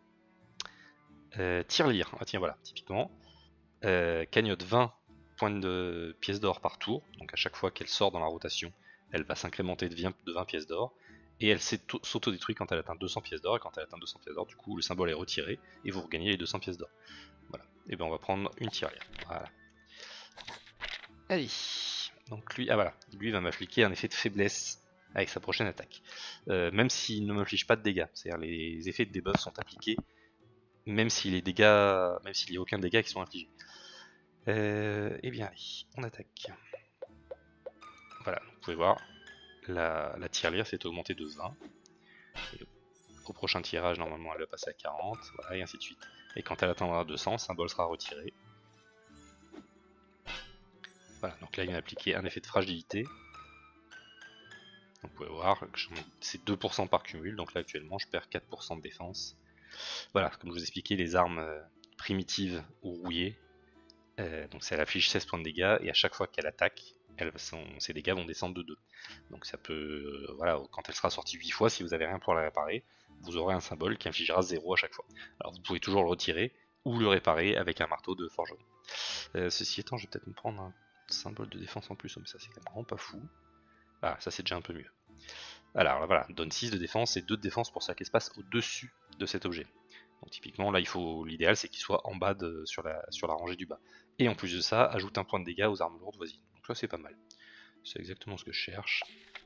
Speaker 1: Euh, tirelire, ah tiens voilà, typiquement. Euh, cagnotte vingt points de pièces d'or par tour, donc à chaque fois qu'elle sort dans la rotation, elle va s'incrémenter de vingt pièces d'or, et elle s'auto-détruit quand elle atteint deux cents pièces d'or, et quand elle atteint deux cents pièces d'or, du coup le symbole est retiré, et vous regagnez les deux cents pièces d'or. Voilà, et bien on va prendre une tirelire, voilà. Allez, donc lui, ah voilà, lui va m'appliquer un effet de faiblesse avec sa prochaine attaque. Euh, même s'il ne m'inflige pas de dégâts, c'est-à-dire les effets de debuff sont appliqués, même si les dégâts, même s'il n'y a aucun dégât qui sont infligés. Euh, eh bien allez, on attaque. Voilà, vous pouvez voir, la, la tirelire s'est augmentée de vingt. Et au prochain tirage, normalement, elle va passer à quarante, voilà, et ainsi de suite. Et quand elle atteindra deux cents, le symbole sera retiré. Voilà, donc là, il m'a appliqué un effet de fragilité. Donc vous pouvez voir, c'est deux pour cent par cumul, donc là, actuellement, je perds quatre pour cent de défense. Voilà, comme je vous expliquais, les armes primitives ou rouillées, euh, donc ça affiche seize points de dégâts, et à chaque fois qu'elle attaque, elle, son, ses dégâts vont descendre de deux. Donc ça peut, euh, voilà, quand elle sera sortie huit fois, si vous avez rien pour la réparer, vous aurez un symbole qui infligera zéro à chaque fois. Alors vous pouvez toujours le retirer ou le réparer avec un marteau de forgeron. Euh, ceci étant, je vais peut-être me prendre un symbole de défense en plus, mais ça c'est quand même vraiment pas fou. Ah, ça c'est déjà un peu mieux. Alors voilà, donne six de défense et deux de défense pour chaque espace au-dessus de cet objet. Donc typiquement là il faut, l'idéal c'est qu'il soit en bas de, sur, la, sur la rangée du bas. Et en plus de ça, ajoute un point de dégâts aux armes lourdes voisines. Donc ça c'est pas mal. C'est exactement ce que je cherche.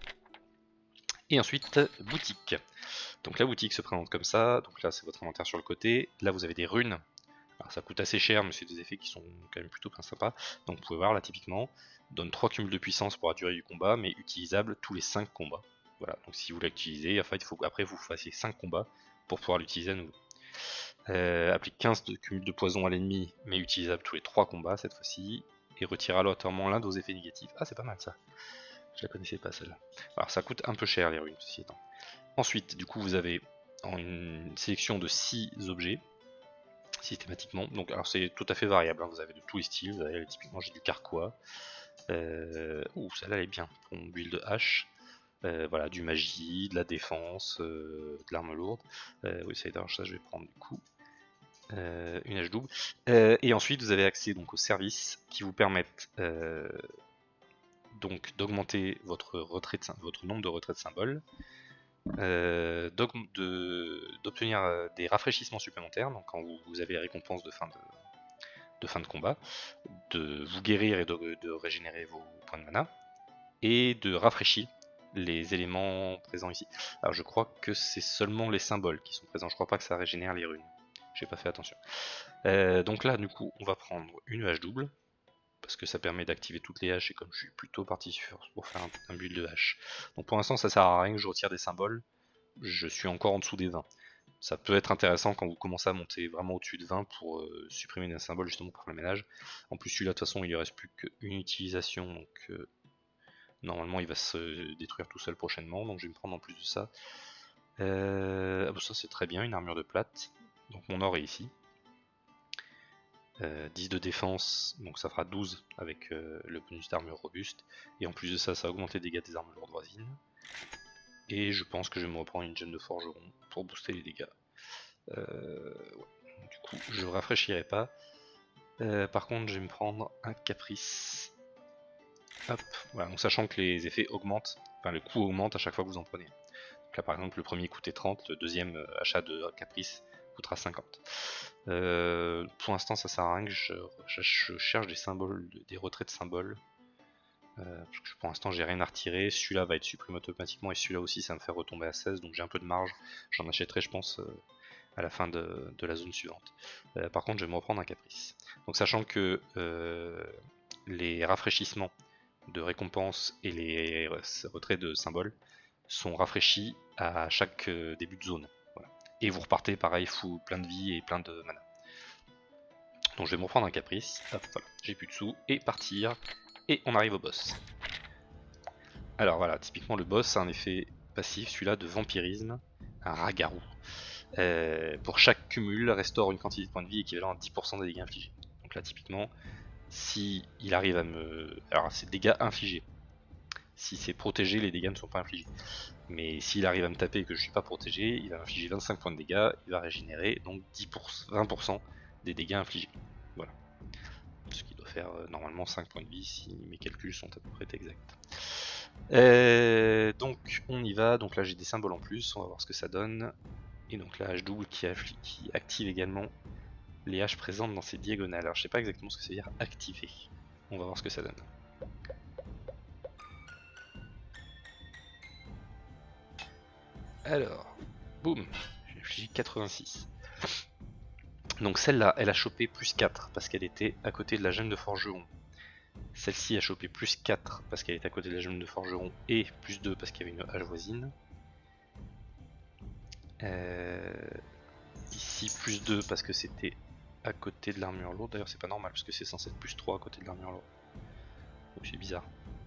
Speaker 1: Et ensuite, boutique. Donc la boutique se présente comme ça. Donc là c'est votre inventaire sur le côté. Là vous avez des runes. Alors ça coûte assez cher mais c'est des effets qui sont quand même plutôt bien sympas. Donc vous pouvez voir là typiquement, donne trois cumuls de puissance pour la durée du combat mais utilisable tous les cinq combats. Voilà, donc si vous l'utilisez, en fait, il faut qu'après vous fassiez cinq combats pour pouvoir l'utiliser à nouveau. Euh, applique quinze de cumul de poison à l'ennemi, mais utilisable tous les trois combats cette fois-ci. Et retire aléatoirement l'un de vos effets négatifs. Ah, c'est pas mal ça. Je la connaissais pas celle-là. Alors ça coûte un peu cher les runes, ceci étant. Ensuite, du coup, vous avez une sélection de six objets, systématiquement. Donc, alors c'est tout à fait variable, hein. Vous avez de tous les styles. Vous avez, typiquement, j'ai du carquois. Euh... Ouh, celle-là elle est bien pour mon build de hache. Euh, voilà, du magie, de la défense, euh, de l'arme lourde. Euh, oui, ça, ça je vais prendre du coup. Euh, une hache double. Euh, et ensuite, vous avez accès donc aux services qui vous permettent euh, donc d'augmenter votre retrait de, votre nombre de retraits de symboles, euh, d'obtenir euh, des rafraîchissements supplémentaires, donc quand vous, vous avez les récompenses de fin de, de fin de combat, de vous guérir et de, de régénérer vos points de mana, et de rafraîchir les éléments présents ici. Alors je crois que c'est seulement les symboles qui sont présents, je crois pas que ça régénère les runes. J'ai pas fait attention. Euh, donc là du coup on va prendre une hache double, parce que ça permet d'activer toutes les haches et comme je suis plutôt parti pour faire un, un build de hache. Donc pour l'instant ça sert à rien que je retire des symboles, je suis encore en dessous des vingt. Ça peut être intéressant quand vous commencez à monter vraiment au-dessus de vingt pour euh, supprimer des symboles justement pour faire le ménage. En plus celui-là de toute façon il ne reste plus qu'une utilisation, donc euh, normalement il va se détruire tout seul prochainement, donc je vais me prendre en plus de ça. Euh, ah bah ça c'est très bien, une armure de plate. Donc mon or est ici. Euh, dix de défense, donc ça fera douze avec euh, le bonus d'armure robuste. Et en plus de ça, ça va augmenter les dégâts des armes lourdes voisines. Et je pense que je vais me reprendre une gemme de forgeron pour booster les dégâts. Euh, ouais. Du coup, je ne rafraîchirai pas. Euh, par contre, je vais me prendre un caprice. Hop, voilà, donc sachant que les effets augmentent, enfin le coût augmente à chaque fois que vous en prenez. Donc là par exemple le premier coûtait trente, le deuxième euh, achat de caprice coûtera cinquante. Euh, pour l'instant ça sert à rien que je, je, je cherche des symboles, des retraits de symboles. Euh, parce que pour l'instant j'ai rien à retirer, celui-là va être supprimé automatiquement et celui-là aussi ça me fait retomber à seize, donc j'ai un peu de marge, j'en achèterai je pense euh, à la fin de, de la zone suivante. Euh, par contre je vais me reprendre un caprice. Donc sachant que euh, les rafraîchissements de récompenses et les retraits de symboles sont rafraîchis à chaque début de zone. Voilà. Et vous repartez pareil, fou, plein de vie et plein de mana. Donc je vais me reprendre un caprice, hop, voilà, j'ai plus de sous, et partir, et on arrive au boss. Alors voilà, typiquement le boss a un effet passif, celui-là de vampirisme, un ragarou. Euh, pour chaque cumul, restaure une quantité de points de vie équivalent à dix pour cent des dégâts infligés. Donc là typiquement, si il arrive à me... Alors c'est dégâts infligés. Si c'est protégé, les dégâts ne sont pas infligés. Mais s'il arrive à me taper et que je ne suis pas protégé, il va infliger vingt-cinq points de dégâts, il va régénérer donc dix pour cent, vingt pour cent des dégâts infligés. Voilà. Ce qui doit faire euh, normalement cinq points de vie si mes calculs sont à peu près exacts. Euh, donc on y va, donc là j'ai des symboles en plus, on va voir ce que ça donne. Et donc la hache double qui, qui active également les haches présentes dans ces diagonales. Alors je sais pas exactement ce que ça veut dire activer. On va voir ce que ça donne. Alors, boum, j'ai infligé quatre-vingt-six. Donc celle-là, elle a chopé plus quatre parce qu'elle était à côté de la gemme de forgeron. Celle-ci a chopé plus quatre parce qu'elle était à côté de la gemme de forgeron et plus deux parce qu'il y avait une hache voisine. Euh, ici plus deux parce que c'était à côté de l'armure lourde. D'ailleurs c'est pas normal parce que c'est censé être plus trois à côté de l'armure lourde. Donc c'est bizarre.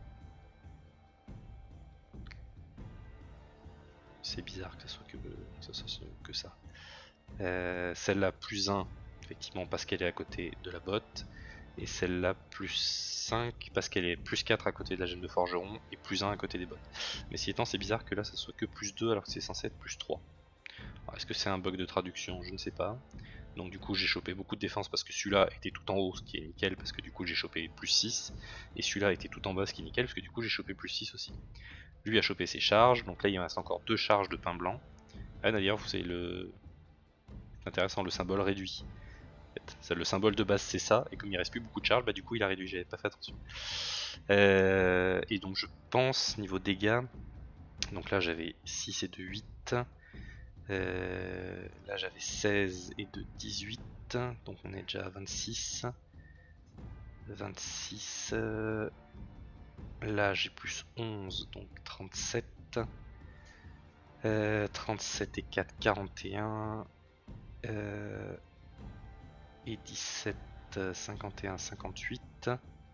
Speaker 1: C'est bizarre que ça soit que, que, ça, soit que ça. Euh, Celle-là plus un, effectivement parce qu'elle est à côté de la botte. et celle-là plus cinq parce qu'elle est plus quatre à côté de la gemme de forgeron et plus un à côté des bottes. Mais si étant, c'est bizarre que là ça soit que plus deux alors que c'est censé être plus trois. Est-ce que c'est un bug de traduction? Je ne sais pas. Donc du coup j'ai chopé beaucoup de défense parce que celui-là était tout en haut, ce qui est nickel parce que du coup j'ai chopé plus six, et celui-là était tout en bas, ce qui est nickel parce que du coup j'ai chopé plus six aussi. Lui a chopé ses charges, donc là il me reste encore deux charges de pain blanc. Ah d'ailleurs vous savez le... C'est intéressant, le symbole réduit. En fait, le symbole de base c'est ça, et comme il reste plus beaucoup de charges, bah du coup il a réduit, j'avais pas fait attention. Euh, et donc je pense niveau dégâts, donc là j'avais six et de huit. Euh, là j'avais seize et de dix-huit, donc on est déjà à vingt-six. vingt-six. Euh, là j'ai plus onze, donc trente-sept. Euh, trente-sept et quatre, quarante et un. Euh, et dix-sept, cinquante et un, cinquante-huit.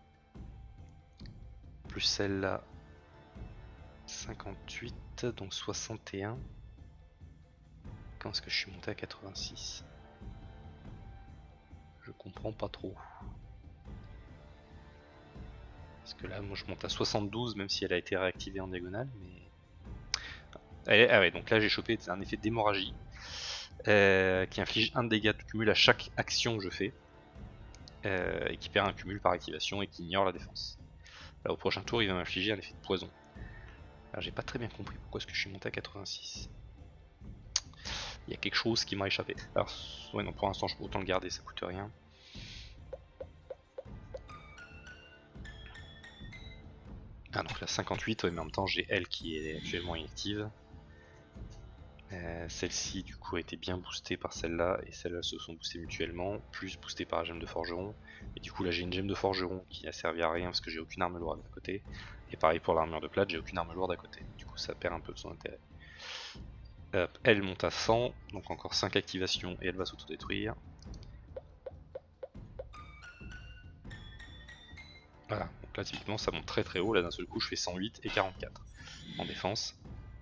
Speaker 1: Plus celle-là, cinquante-huit, donc soixante et un. Quand est-ce que je suis monté à quatre-vingt-six? Je comprends pas trop. Parce que là, moi je monte à soixante-douze, même si elle a été réactivée en diagonale. Mais... Ah ouais, donc là j'ai chopé un effet d'hémorragie euh, qui inflige un dégât de cumul à chaque action que je fais. Euh, et qui perd un cumul par activation et qui ignore la défense. Là au prochain tour il va m'infliger un effet de poison. Alors j'ai pas très bien compris pourquoi est-ce que je suis monté à quatre-vingt-six. Il y a quelque chose qui m'a échappé. Alors ouais non, pour l'instant je peux autant le garder, ça coûte rien. Ah donc là cinquante-huit, ouais, mais en même temps j'ai elle qui est actuellement inactive. Euh, celle-ci du coup a été bien boostée par celle-là et celles-là se sont boostées mutuellement, plus boostée par la gemme de forgeron. Et du coup là j'ai une gemme de forgeron qui n'a servi à rien parce que j'ai aucune arme lourde à côté. Et pareil pour l'armure de plate, j'ai aucune arme lourde à côté. Du coup ça perd un peu de son intérêt. Hop, elle monte à cent, donc encore cinq activations et elle va s'autodétruire. Voilà, donc là typiquement ça monte très très haut, là d'un seul coup je fais cent huit et quarante-quatre en défense.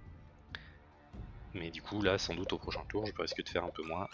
Speaker 1: Mais du coup là sans doute au prochain tour je peux risquer de faire un peu moins.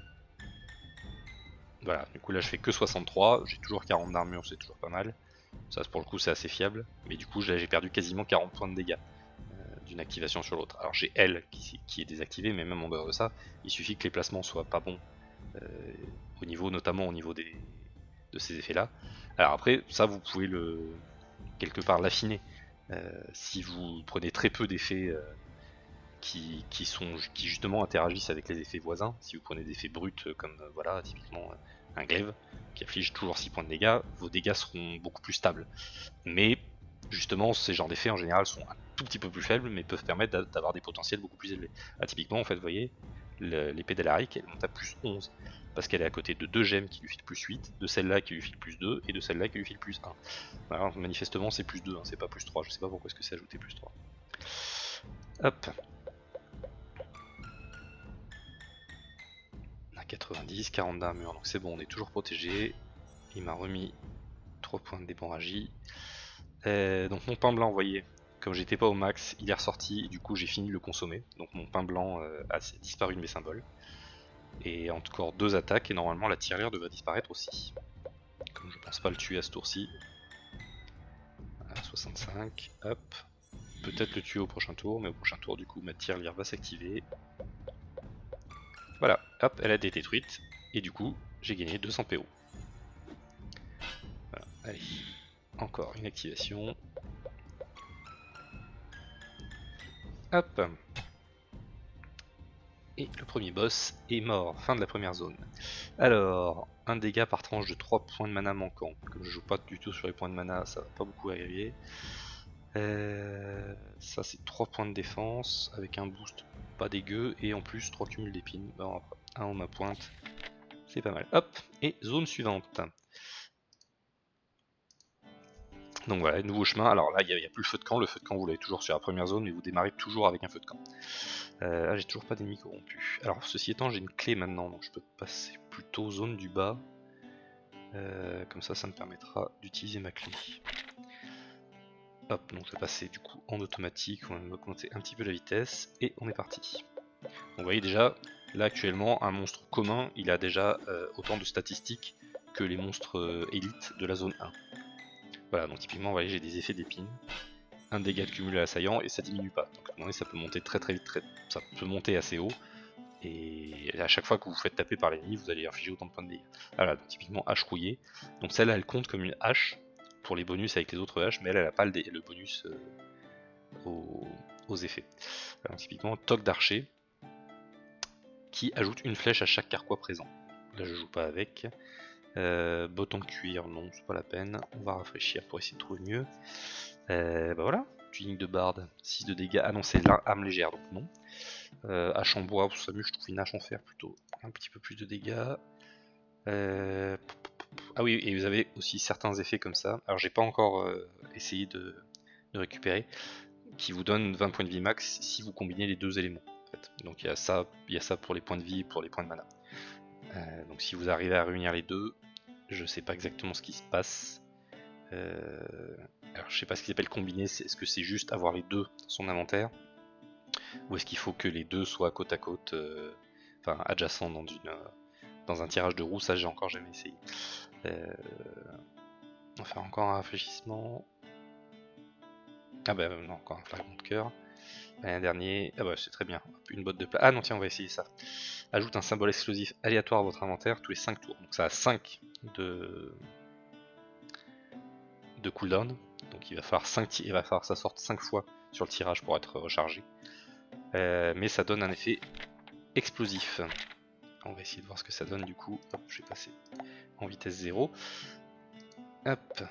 Speaker 1: Voilà, du coup là je fais que soixante-trois, j'ai toujours quarante d'armure, c'est toujours pas mal. Ça pour le coup c'est assez fiable, mais du coup j'ai perdu quasiment quarante points de dégâts euh, d'une activation sur l'autre. Alors j'ai elle qui, qui est désactivée, mais même en dehors de ça, il suffit que les placements soient pas bons, euh, au niveau, notamment au niveau des, de ces effets là. Alors après ça vous pouvez le quelque part l'affiner. Euh, si vous prenez très peu d'effets euh, qui, qui, sont, qui justement interagissent avec les effets voisins, si vous prenez des effets bruts comme euh, voilà typiquement un glaive qui afflige toujours six points de dégâts, vos dégâts seront beaucoup plus stables. Mais justement ces genres d'effets en général sont un tout petit peu plus faibles mais peuvent permettre d'avoir des potentiels beaucoup plus élevés. Ah, typiquement en fait vous voyez l'épée d'Alaric elle monte à plus onze parce qu'elle est à côté de deux gemmes qui lui filent plus huit, de celle-là qui lui file plus deux et de celle-là qui lui file plus un. Alors manifestement c'est plus deux, hein, c'est pas plus trois, je sais pas pourquoi est-ce que c'est ajouté plus trois. Hop. On a quatre-vingt-dix, quarante d'armure, donc c'est bon, on est toujours protégé. Il m'a remis trois points d'hémorragie. Euh, donc mon pain blanc, vous voyez, comme j'étais pas au max, il est ressorti et du coup j'ai fini de le consommer. Donc mon pain blanc euh, a disparu de mes symboles. Et encore deux attaques et normalement la tirelire devrait disparaître aussi. Comme je pense pas le tuer à ce tour-ci. Voilà, soixante-cinq, hop. Peut-être le tuer au prochain tour, mais au prochain tour du coup ma tirelire va s'activer. Voilà, hop, elle a été détruite. Et du coup j'ai gagné deux cents P O. Voilà, allez. Encore une activation. Hop. Et le premier boss est mort, fin de la première zone. Alors, un dégât par tranche de trois points de mana manquants. Comme je joue pas du tout sur les points de mana, ça va pas beaucoup arriver. Euh, ça c'est trois points de défense, avec un boost pas dégueu, et en plus trois cumuls d'épines. Bon, un en ma pointe, c'est pas mal. Hop, et zone suivante. Donc voilà, nouveau chemin. Alors là, il n'y a, a plus le feu de camp. Le feu de camp, vous l'avez toujours sur la première zone, mais vous démarrez toujours avec un feu de camp. Euh, ah, j'ai toujours pas d'ennemis corrompus. Alors, ceci étant, j'ai une clé maintenant, donc je peux passer plutôt zone du bas. Euh, comme ça, ça me permettra d'utiliser ma clé. Hop, donc je vais passer du coup en automatique. On va augmenter un petit peu la vitesse et on est parti. Donc, vous voyez déjà, là actuellement, un monstre commun, il a déjà euh, autant de statistiques que les monstres euh, élites de la zone un. Voilà, donc typiquement, vous voyez, j'ai des effets d'épines. Un dégât de cumul à l'assaillant et ça diminue pas. Donc à un moment donné, ça peut monter très très vite, très... ça peut monter assez haut. Et à chaque fois que vous vous faites taper par l'ennemi, vous allez infliger autant de points de dégâts. Voilà, donc typiquement hache rouillée. Donc celle-là, elle compte comme une hache pour les bonus avec les autres haches, mais elle, elle n'a pas le, dé... le bonus euh, aux... aux effets. Alors, typiquement, toc d'archer qui ajoute une flèche à chaque carquois présent. Là, je joue pas avec. Euh, botte en cuir, non, c'est pas la peine. On va rafraîchir pour essayer de trouver mieux. Euh, bah voilà, tunique de barde, six de dégâts. Ah non, c'est l'arme légère, donc non. Euh, hache en bois, pour s'amuser, je trouve une hache en fer plutôt. Un petit peu plus de dégâts. Euh... Ah oui, et vous avez aussi certains effets comme ça. Alors j'ai pas encore euh, essayé de, de récupérer, qui vous donnent vingt points de vie max si vous combinez les deux éléments. En fait. Donc il y a ça, il y a ça pour les points de vie et pour les points de mana. Euh, donc si vous arrivez à réunir les deux, je sais pas exactement ce qui se passe. Euh... Alors je sais pas ce qu'ils appellent combiner, est-ce que c'est juste avoir les deux dans son inventaire, ou est-ce qu'il faut que les deux soient côte à côte, euh... enfin adjacents dans, une, euh... dans un tirage de roue, ça j'ai encore jamais essayé. Euh... On va faire encore un rafraîchissement. Ah bah non, encore un flacon de cœur. Un dernier, ah bah c'est très bien, une botte de plat. Ah non tiens, on va essayer ça. Ajoute un symbole explosif aléatoire à votre inventaire tous les cinq tours. Donc ça a cinq de, de cooldown. Donc il va falloir cinq il va falloir que ça sorte cinq fois sur le tirage pour être rechargé. Euh, mais ça donne un effet explosif. On va essayer de voir ce que ça donne du coup. Hop, je vais passer en vitesse zéro. Hop.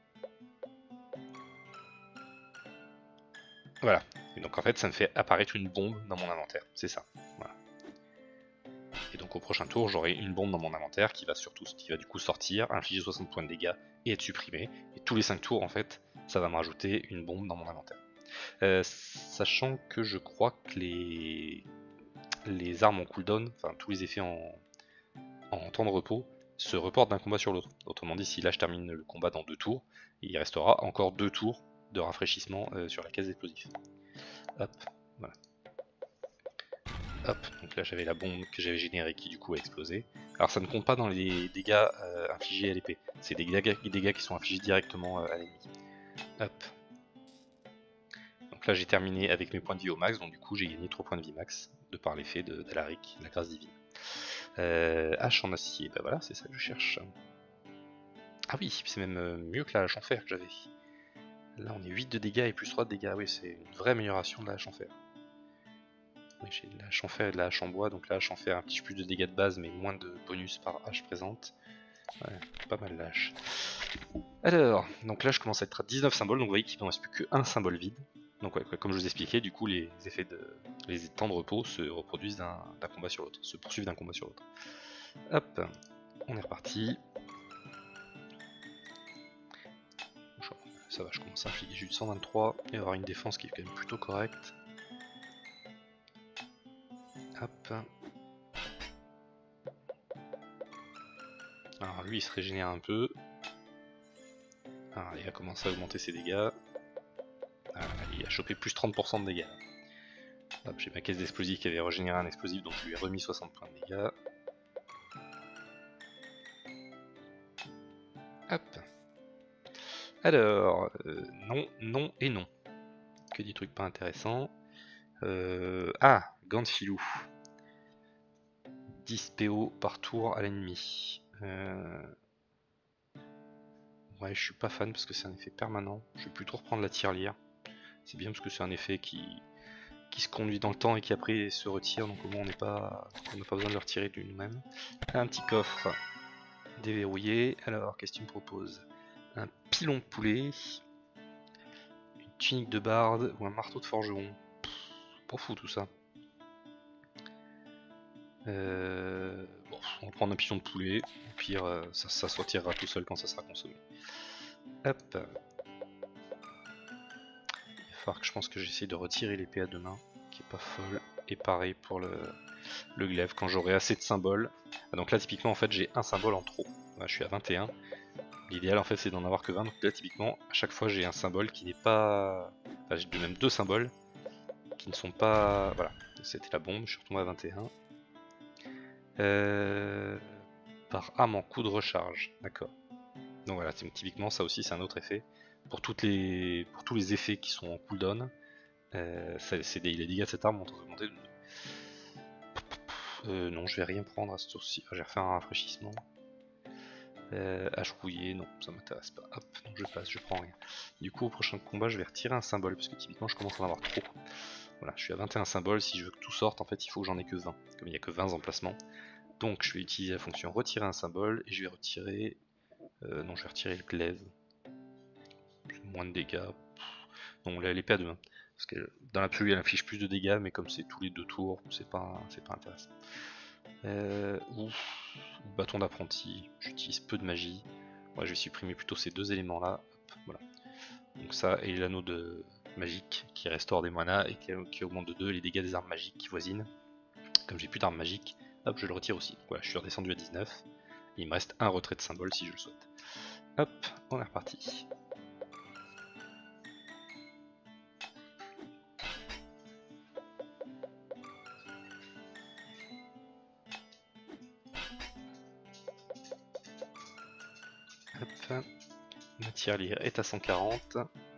Speaker 1: Voilà. Et donc en fait ça me fait apparaître une bombe dans mon inventaire. C'est ça. Voilà. Et donc au prochain tour j'aurai une bombe dans mon inventaire qui va surtout qui va du coup sortir, infliger soixante points de dégâts et être supprimée. Et tous les cinq tours en fait ça va me rajouter une bombe dans mon inventaire. Euh, sachant que je crois que les, les armes en cooldown, enfin tous les effets en, en temps de repos, se reportent d'un combat sur l'autre. Autrement dit, si là je termine le combat dans deux tours, il restera encore deux tours de rafraîchissement euh, sur la case d'explosifs. Hop, voilà. Hop, donc là j'avais la bombe que j'avais générée qui du coup a explosé. Alors ça ne compte pas dans les dégâts euh, infligés à l'épée, c'est des dégâts, des dégâts qui sont infligés directement euh, à l'ennemi. Hop. Donc là j'ai terminé avec mes points de vie au max, donc du coup j'ai gagné trois points de vie max, de par l'effet d'Alaric, de la grâce divine. Euh, hache en acier, bah voilà, c'est ça que je cherche. Ah oui, c'est même mieux que la hache en fer que j'avais. Là on est huit de dégâts et plus trois de dégâts, oui c'est une vraie amélioration de la hache en fer. Oui, j'ai de la hache en fer et de la hache en bois, donc la hache en fer un petit peu plus de dégâts de base mais moins de bonus par hache présente. Ouais, pas mal la hache. Alors, donc là je commence à être à dix-neuf symboles, donc vous voyez qu'il ne me reste plus qu'un symbole vide. Donc ouais, comme je vous expliquais, du coup les effets de les temps de repos se reproduisent d'un combat sur l'autre, se poursuivent d'un combat sur l'autre. Hop, on est reparti. Ça va, je commence à infliger juste cent vingt-trois et avoir une défense qui est quand même plutôt correcte. Hop. Alors lui il se régénère un peu. Alors il a commencé à augmenter ses dégâts. Ah, il a chopé plus trente pour cent de dégâts. J'ai ma caisse d'explosifs qui avait régénéré un explosif, donc je lui ai remis soixante points de dégâts. Hop. Alors, euh, non, non et non. Que des trucs pas intéressants. Euh, ah, gants de filou. dix P O par tour à l'ennemi. Euh... Ouais, je suis pas fan parce que c'est un effet permanent. Je vais plutôt reprendre la tirelire. C'est bien parce que c'est un effet qui... qui se conduit dans le temps et qui après se retire, donc au moins on n'est pas, on n'a pas besoin de le retirer de nous-mêmes. Un petit coffre déverrouillé. Alors, qu'est-ce que tu me proposes? Un pilon de poulet, une tunique de barde ou un marteau de forgeron. Pff, pas fou tout ça. Euh... Bon, on va prendre un pilon de poulet. Au pire, ça, ça se retirera tout seul quand ça sera consommé. Hop. Il va falloir que je pense que j'essaie de retirer l'épée à deux mains, qui est pas folle. Et pareil pour le, le glaive, quand j'aurai assez de symboles. Donc là typiquement en fait j'ai un symbole en trop. Là, je suis à vingt et un. L'idéal en fait c'est d'en avoir que vingt. Donc là typiquement à chaque fois j'ai un symbole qui n'est pas... Enfin j'ai même deux symboles qui ne sont pas... Voilà, c'était la bombe, je suis retombé à vingt et un. Euh... par arme en coup de recharge. D'accord. Donc voilà, typiquement ça aussi c'est un autre effet. Pour, toutes les... pour tous les effets qui sont en cooldown, euh, c'est des... les dégâts de cette arme vont augmenter de... Euh, non, je vais rien prendre à ce tour-ci. Ah, je vais refaire un rafraîchissement. Euh, H rouillé, non, ça m'intéresse pas. Hop, donc je passe, je prends rien. Du coup, au prochain combat, je vais retirer un symbole parce que typiquement, je commence à en avoir trop. Voilà, je suis à vingt et un symboles. Si je veux que tout sorte, en fait, il faut que j'en ai que vingt. Comme il n'y a que vingt emplacements. Donc, je vais utiliser la fonction retirer un symbole et je vais retirer. Euh, non, je vais retirer le glaive. Moins de dégâts. Non, l'épée à deux mains. Parce que dans l'absolu, elle inflige plus de dégâts, mais comme c'est tous les deux tours, c'est pas, c'est pas intéressant. Euh, ouf, bâton d'apprenti, j'utilise peu de magie. Ouais, je vais supprimer plutôt ces deux éléments là. Hop, voilà. Donc ça et l'anneau de magique qui restaure des mana et qui, qui augmente de deux les dégâts des armes magiques qui voisinent. Comme j'ai plus d'armes magiques, hop, je le retire aussi. Donc voilà, je suis redescendu à dix-neuf. Il me reste un retrait de symbole si je le souhaite. Hop, on est reparti. Hop, ma tirelire est à cent quarante.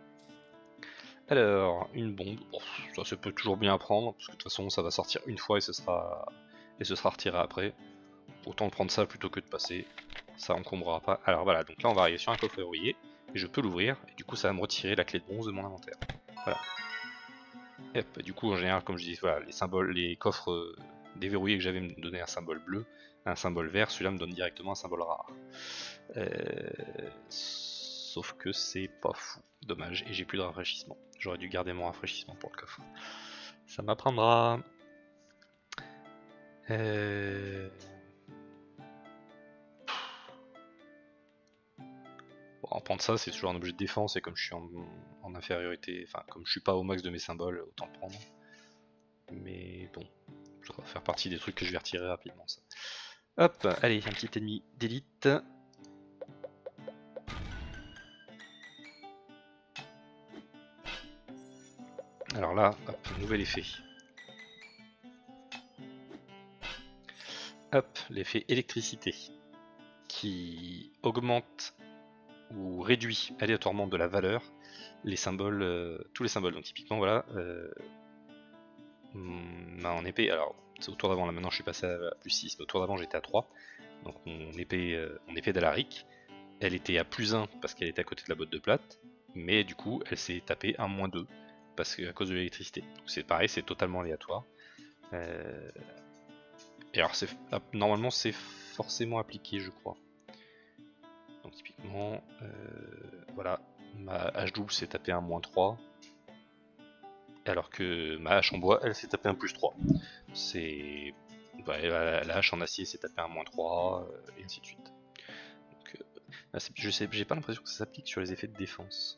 Speaker 1: Alors, une bombe, bon, ça se peut toujours bien prendre, parce que de toute façon ça va sortir une fois et ce sera et ce sera retiré après. Autant prendre ça plutôt que de passer, ça encombrera pas. Alors voilà, donc là on va arriver sur un coffre verrouillé, et je peux l'ouvrir, et du coup ça va me retirer la clé de bronze de mon inventaire. Voilà. Et hop, du coup en général, comme je dis, voilà, les symboles, les coffres euh, déverrouillés que j'avais me donnaient un symbole bleu, un symbole vert, celui-là me donne directement un symbole rare. Euh... Sauf que c'est pas fou, dommage, et j'ai plus de rafraîchissement. J'aurais dû garder mon rafraîchissement pour le coffre. Ça m'apprendra. Euh... Bon, en prendre ça, c'est toujours un objet de défense, et comme je suis en, en infériorité, enfin comme je suis pas au max de mes symboles, autant le prendre. Mais bon, ça va faire partie des trucs que je vais retirer rapidement. Ça. Hop, allez, un petit ennemi d'élite. Alors là, hop, nouvel effet. Hop, l'effet électricité qui augmente ou réduit aléatoirement de la valeur les symboles, euh, tous les symboles. Donc typiquement voilà, euh, en épée, alors c'est au tour d'avant, là maintenant je suis passé à plus six, mais au tour d'avant j'étais à trois. Donc mon épée, euh, mon épée d'Alaric, elle était à plus un parce qu'elle était à côté de la botte de plate, mais du coup elle s'est tapée à moins deux parce que, à cause de l'électricité. Donc c'est pareil, c'est totalement aléatoire. Euh... Et alors c'est normalement c'est forcément appliqué, je crois. Donc typiquement, euh, voilà, ma hache double s'est tapée un moins trois, alors que ma hache en bois, elle s'est tapée un plus trois. C'est... Bah, la, la hache en acier s'est tapée un moins trois, euh, et ainsi de suite. Donc, euh, je sais, j'ai pas l'impression que ça s'applique sur les effets de défense.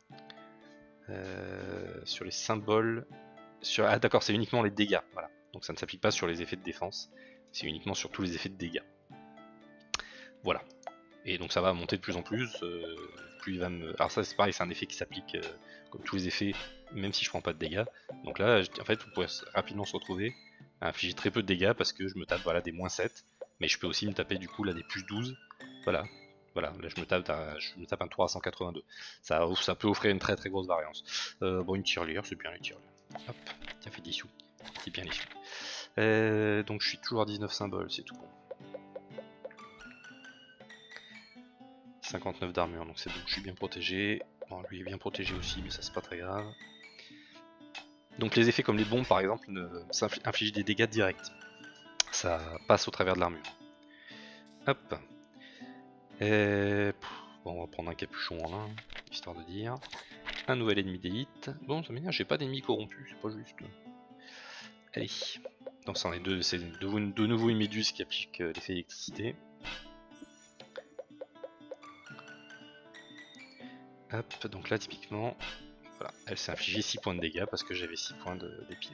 Speaker 1: Euh, sur les symboles... Sur... Ah d'accord, c'est uniquement les dégâts, voilà. Donc ça ne s'applique pas sur les effets de défense, c'est uniquement sur tous les effets de dégâts. Voilà. Et donc ça va monter de plus en plus, euh, plus il va me... Alors ça c'est pareil, c'est un effet qui s'applique euh, comme tous les effets, même si je prends pas de dégâts. Donc là, en fait, vous pouvez rapidement se retrouver à infliger très peu de dégâts parce que je me tape voilà, des moins sept, mais je peux aussi me taper du coup là des plus douze. Voilà, voilà, là je me tape, à, je me tape un tour à cent quatre-vingt-deux. Ça, ça peut offrir une très très grosse variance. Euh, bon, une tirelire, c'est bien les tirelires. Hop, ça fait dix sous, c'est bien les sous. Euh, donc je suis toujours à dix-neuf symboles, c'est tout bon. cinquante-neuf d'armure, donc c'est bon, je suis bien protégé. Bon, lui est bien protégé aussi, mais ça c'est pas très grave. Donc les effets comme les bombes par exemple ne infligent des dégâts directs. Ça passe au travers de l'armure. Hop. Et... Bon, on va prendre un capuchon en un, histoire de dire. Un nouvel ennemi d'élite. Bon, ça m'énerve, j'ai pas d'ennemis corrompus, c'est pas juste. Allez. Donc ça en est deux, c'est de, de nouveau une méduse qui applique l'effet électricité. Hop, donc là typiquement, voilà, elle s'est infligée six points de dégâts parce que j'avais six points d'épine.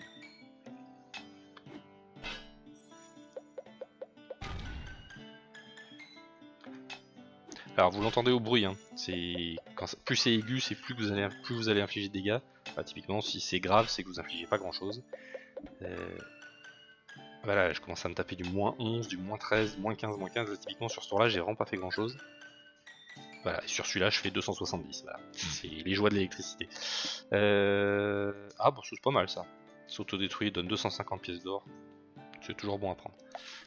Speaker 1: Alors vous l'entendez au bruit, hein. C'est quand ça, plus c'est aigu, c'est plus vous allez plus vous allez infliger de dégâts. Enfin, typiquement, si c'est grave, c'est que vous infligez pas grand chose. Euh... Voilà, je commence à me taper du moins onze, du moins treize, moins quinze, moins quinze. Typiquement sur ce tour là j'ai vraiment pas fait grand chose. Voilà, et sur celui-là je fais deux cent soixante-dix, voilà. C'est les joies de l'électricité. Euh... Ah bon, c'est pas mal ça. S'autodétruit, donne deux cent cinquante pièces d'or. C'est toujours bon à prendre.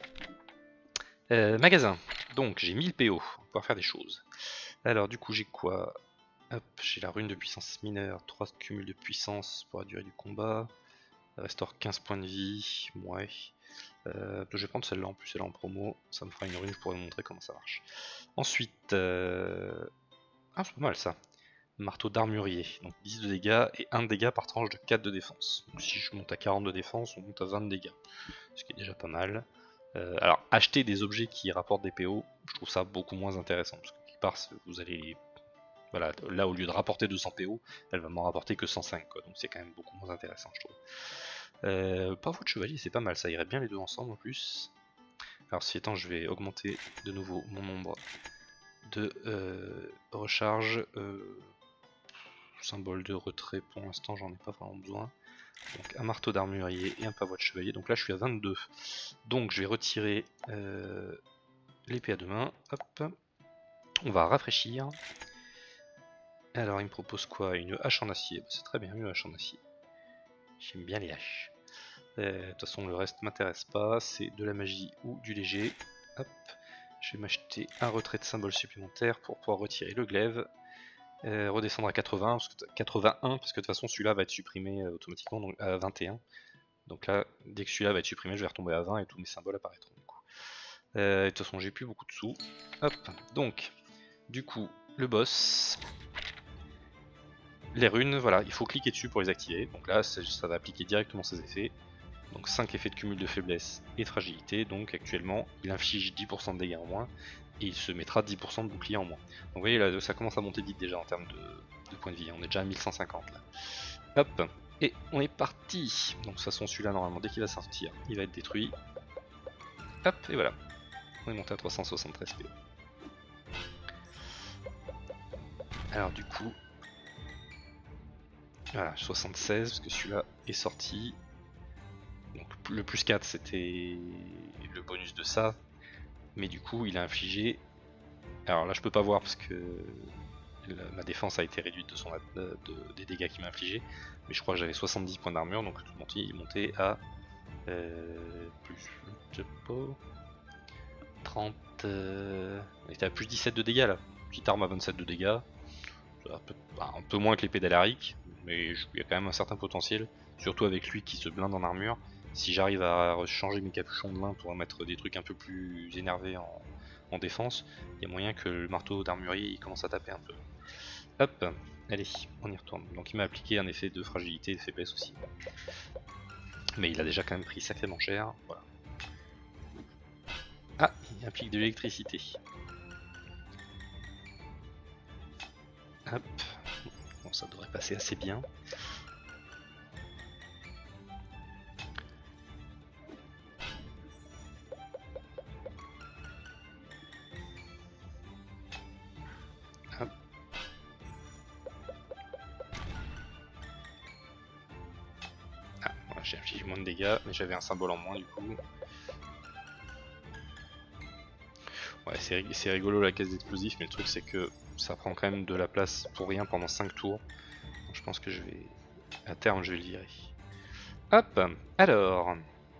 Speaker 1: Euh, magasin. Donc j'ai mille P O, on va pouvoir faire des choses. Alors du coup j'ai quoi? Hop, j'ai la rune de puissance mineure, trois cumuls de puissance pour la durée du combat. Restaure quinze points de vie, ouais. Euh, je vais prendre celle-là en plus, elle est en promo. Ça me fera une rune, je pourrais vous montrer comment ça marche. Ensuite, euh... ah c'est pas mal ça. Marteau d'armurier, donc dix de dégâts et un de dégâts par tranche de quatre de défense. Donc si je monte à quarante de défense, on monte à vingt de dégâts, ce qui est déjà pas mal. Euh, alors acheter des objets qui rapportent des P O, je trouve ça beaucoup moins intéressant, parce que quelque part vous allez... Voilà, là au lieu de rapporter deux cents P O, elle va m'en rapporter que cent cinq, quoi. Donc c'est quand même beaucoup moins intéressant je trouve. Euh, Parfois de chevalier c'est pas mal, ça irait bien les deux ensemble en plus. Alors si étant je vais augmenter de nouveau mon nombre de euh, recharge. Euh, symbole de retrait pour l'instant j'en ai pas vraiment besoin. Donc un marteau d'armurier et un pavois de chevalier, donc là je suis à vingt-deux. Donc je vais retirer euh, l'épée à deux mains, hop. On va rafraîchir. Alors il me propose quoi? Une hache en acier, bah, c'est très bien une hache en acier. J'aime bien les haches. De toute façon le reste m'intéresse pas, c'est de la magie ou du léger. Hop. Je vais m'acheter un retrait de symbole supplémentaire pour pouvoir retirer le glaive. Euh, redescendre à quatre-vingts, parce que quatre-vingt-un, parce que de toute façon celui-là va être supprimé euh, automatiquement donc, à vingt et un. Donc là, dès que celui-là va être supprimé, je vais retomber à vingt et tous mes symboles apparaîtront du coup. Euh, de toute façon, j'ai plus beaucoup de sous. Hop, donc, du coup, le boss. Les runes, voilà, il faut cliquer dessus pour les activer. Donc là, ça va appliquer directement ses effets. Donc cinq effets de cumul de faiblesse et de fragilité. Donc actuellement, il inflige dix pour cent de dégâts en moins. Et il se mettra dix pour cent de bouclier en moins. Donc vous voyez là, ça commence à monter vite déjà en termes de, de points de vie. On est déjà à mille cent cinquante là. Hop, et on est parti. Donc de toute façon celui-là normalement dès qu'il va sortir, il va être détruit. Hop, et voilà. On est monté à trois cent soixante-treize P O. Alors du coup, voilà, soixante-seize parce que celui-là est sorti. Donc le plus quatre c'était le bonus de ça. Mais du coup il a infligé... Alors là je peux pas voir parce que la, ma défense a été réduite de son, de, de, des dégâts qu'il m'a infligé. Mais je crois que j'avais soixante-dix points d'armure, donc tout monté, il montait à... Euh, plus... Je sais pas... trente... Euh, on était à plus dix-sept de dégâts là. Petite arme à vingt-sept de dégâts. Un peu, bah, un peu moins que l'épée d'Alaric, mais il y a quand même un certain potentiel. Surtout avec lui qui se blinde en armure. Si j'arrive à changer mes capuchons de main pour mettre des trucs un peu plus énervés en, en défense, il y a moyen que le marteau d'armurier il commence à taper un peu. Hop, allez, on y retourne. Donc il m'a appliqué un effet de fragilité et de faiblesse aussi. Mais il a déjà quand même pris sacrément cher. Voilà. Ah, il applique de l'électricité. Hop, bon, ça devrait passer assez bien. Hop. Ah, voilà, j'ai infligé moins de dégâts, mais j'avais un symbole en moins du coup. Ouais, c'est rigolo la caisse d'explosifs, mais le truc c'est que ça prend quand même de la place pour rien pendant cinq tours. Donc je pense que je vais... à terme je vais le virer. Hop, alors...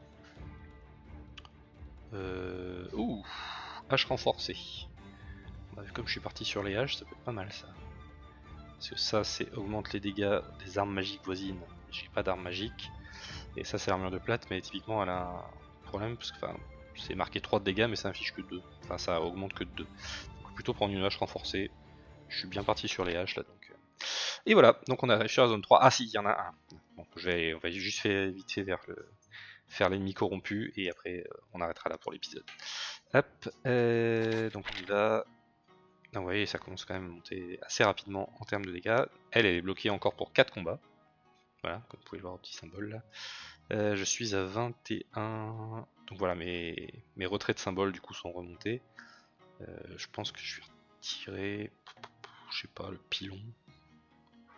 Speaker 1: Euh... Ouh, hache renforcée. Bah, comme je suis parti sur les haches, ça peut être pas mal ça. Parce que ça c'est augmente les dégâts des armes magiques voisines. J'ai pas d'armes magiques. Et ça c'est l'armure de plate, mais typiquement elle a un problème parce que c'est marqué trois de dégâts mais ça inflige que deux. Enfin ça augmente que de deux. Donc plutôt prendre une hache renforcée. Je suis bien parti sur les haches là donc. Et voilà, donc on a réussi à la zone trois. Ah si, il y en a un. Bon, je vais, on va juste faire, vite fait vers le, faire l'ennemi corrompu et après euh, on arrêtera là pour l'épisode. Hop, euh, donc on y va. Donc vous voyez, ça commence quand même à monter assez rapidement en termes de dégâts. Elle, elle est bloquée encore pour quatre combats. Voilà, comme vous pouvez le voir au petit symbole là. Euh, je suis à vingt et un. Donc voilà, mes, mes retraits de symboles du coup sont remontés. Euh, je pense que je vais retirer, je sais pas, le pilon.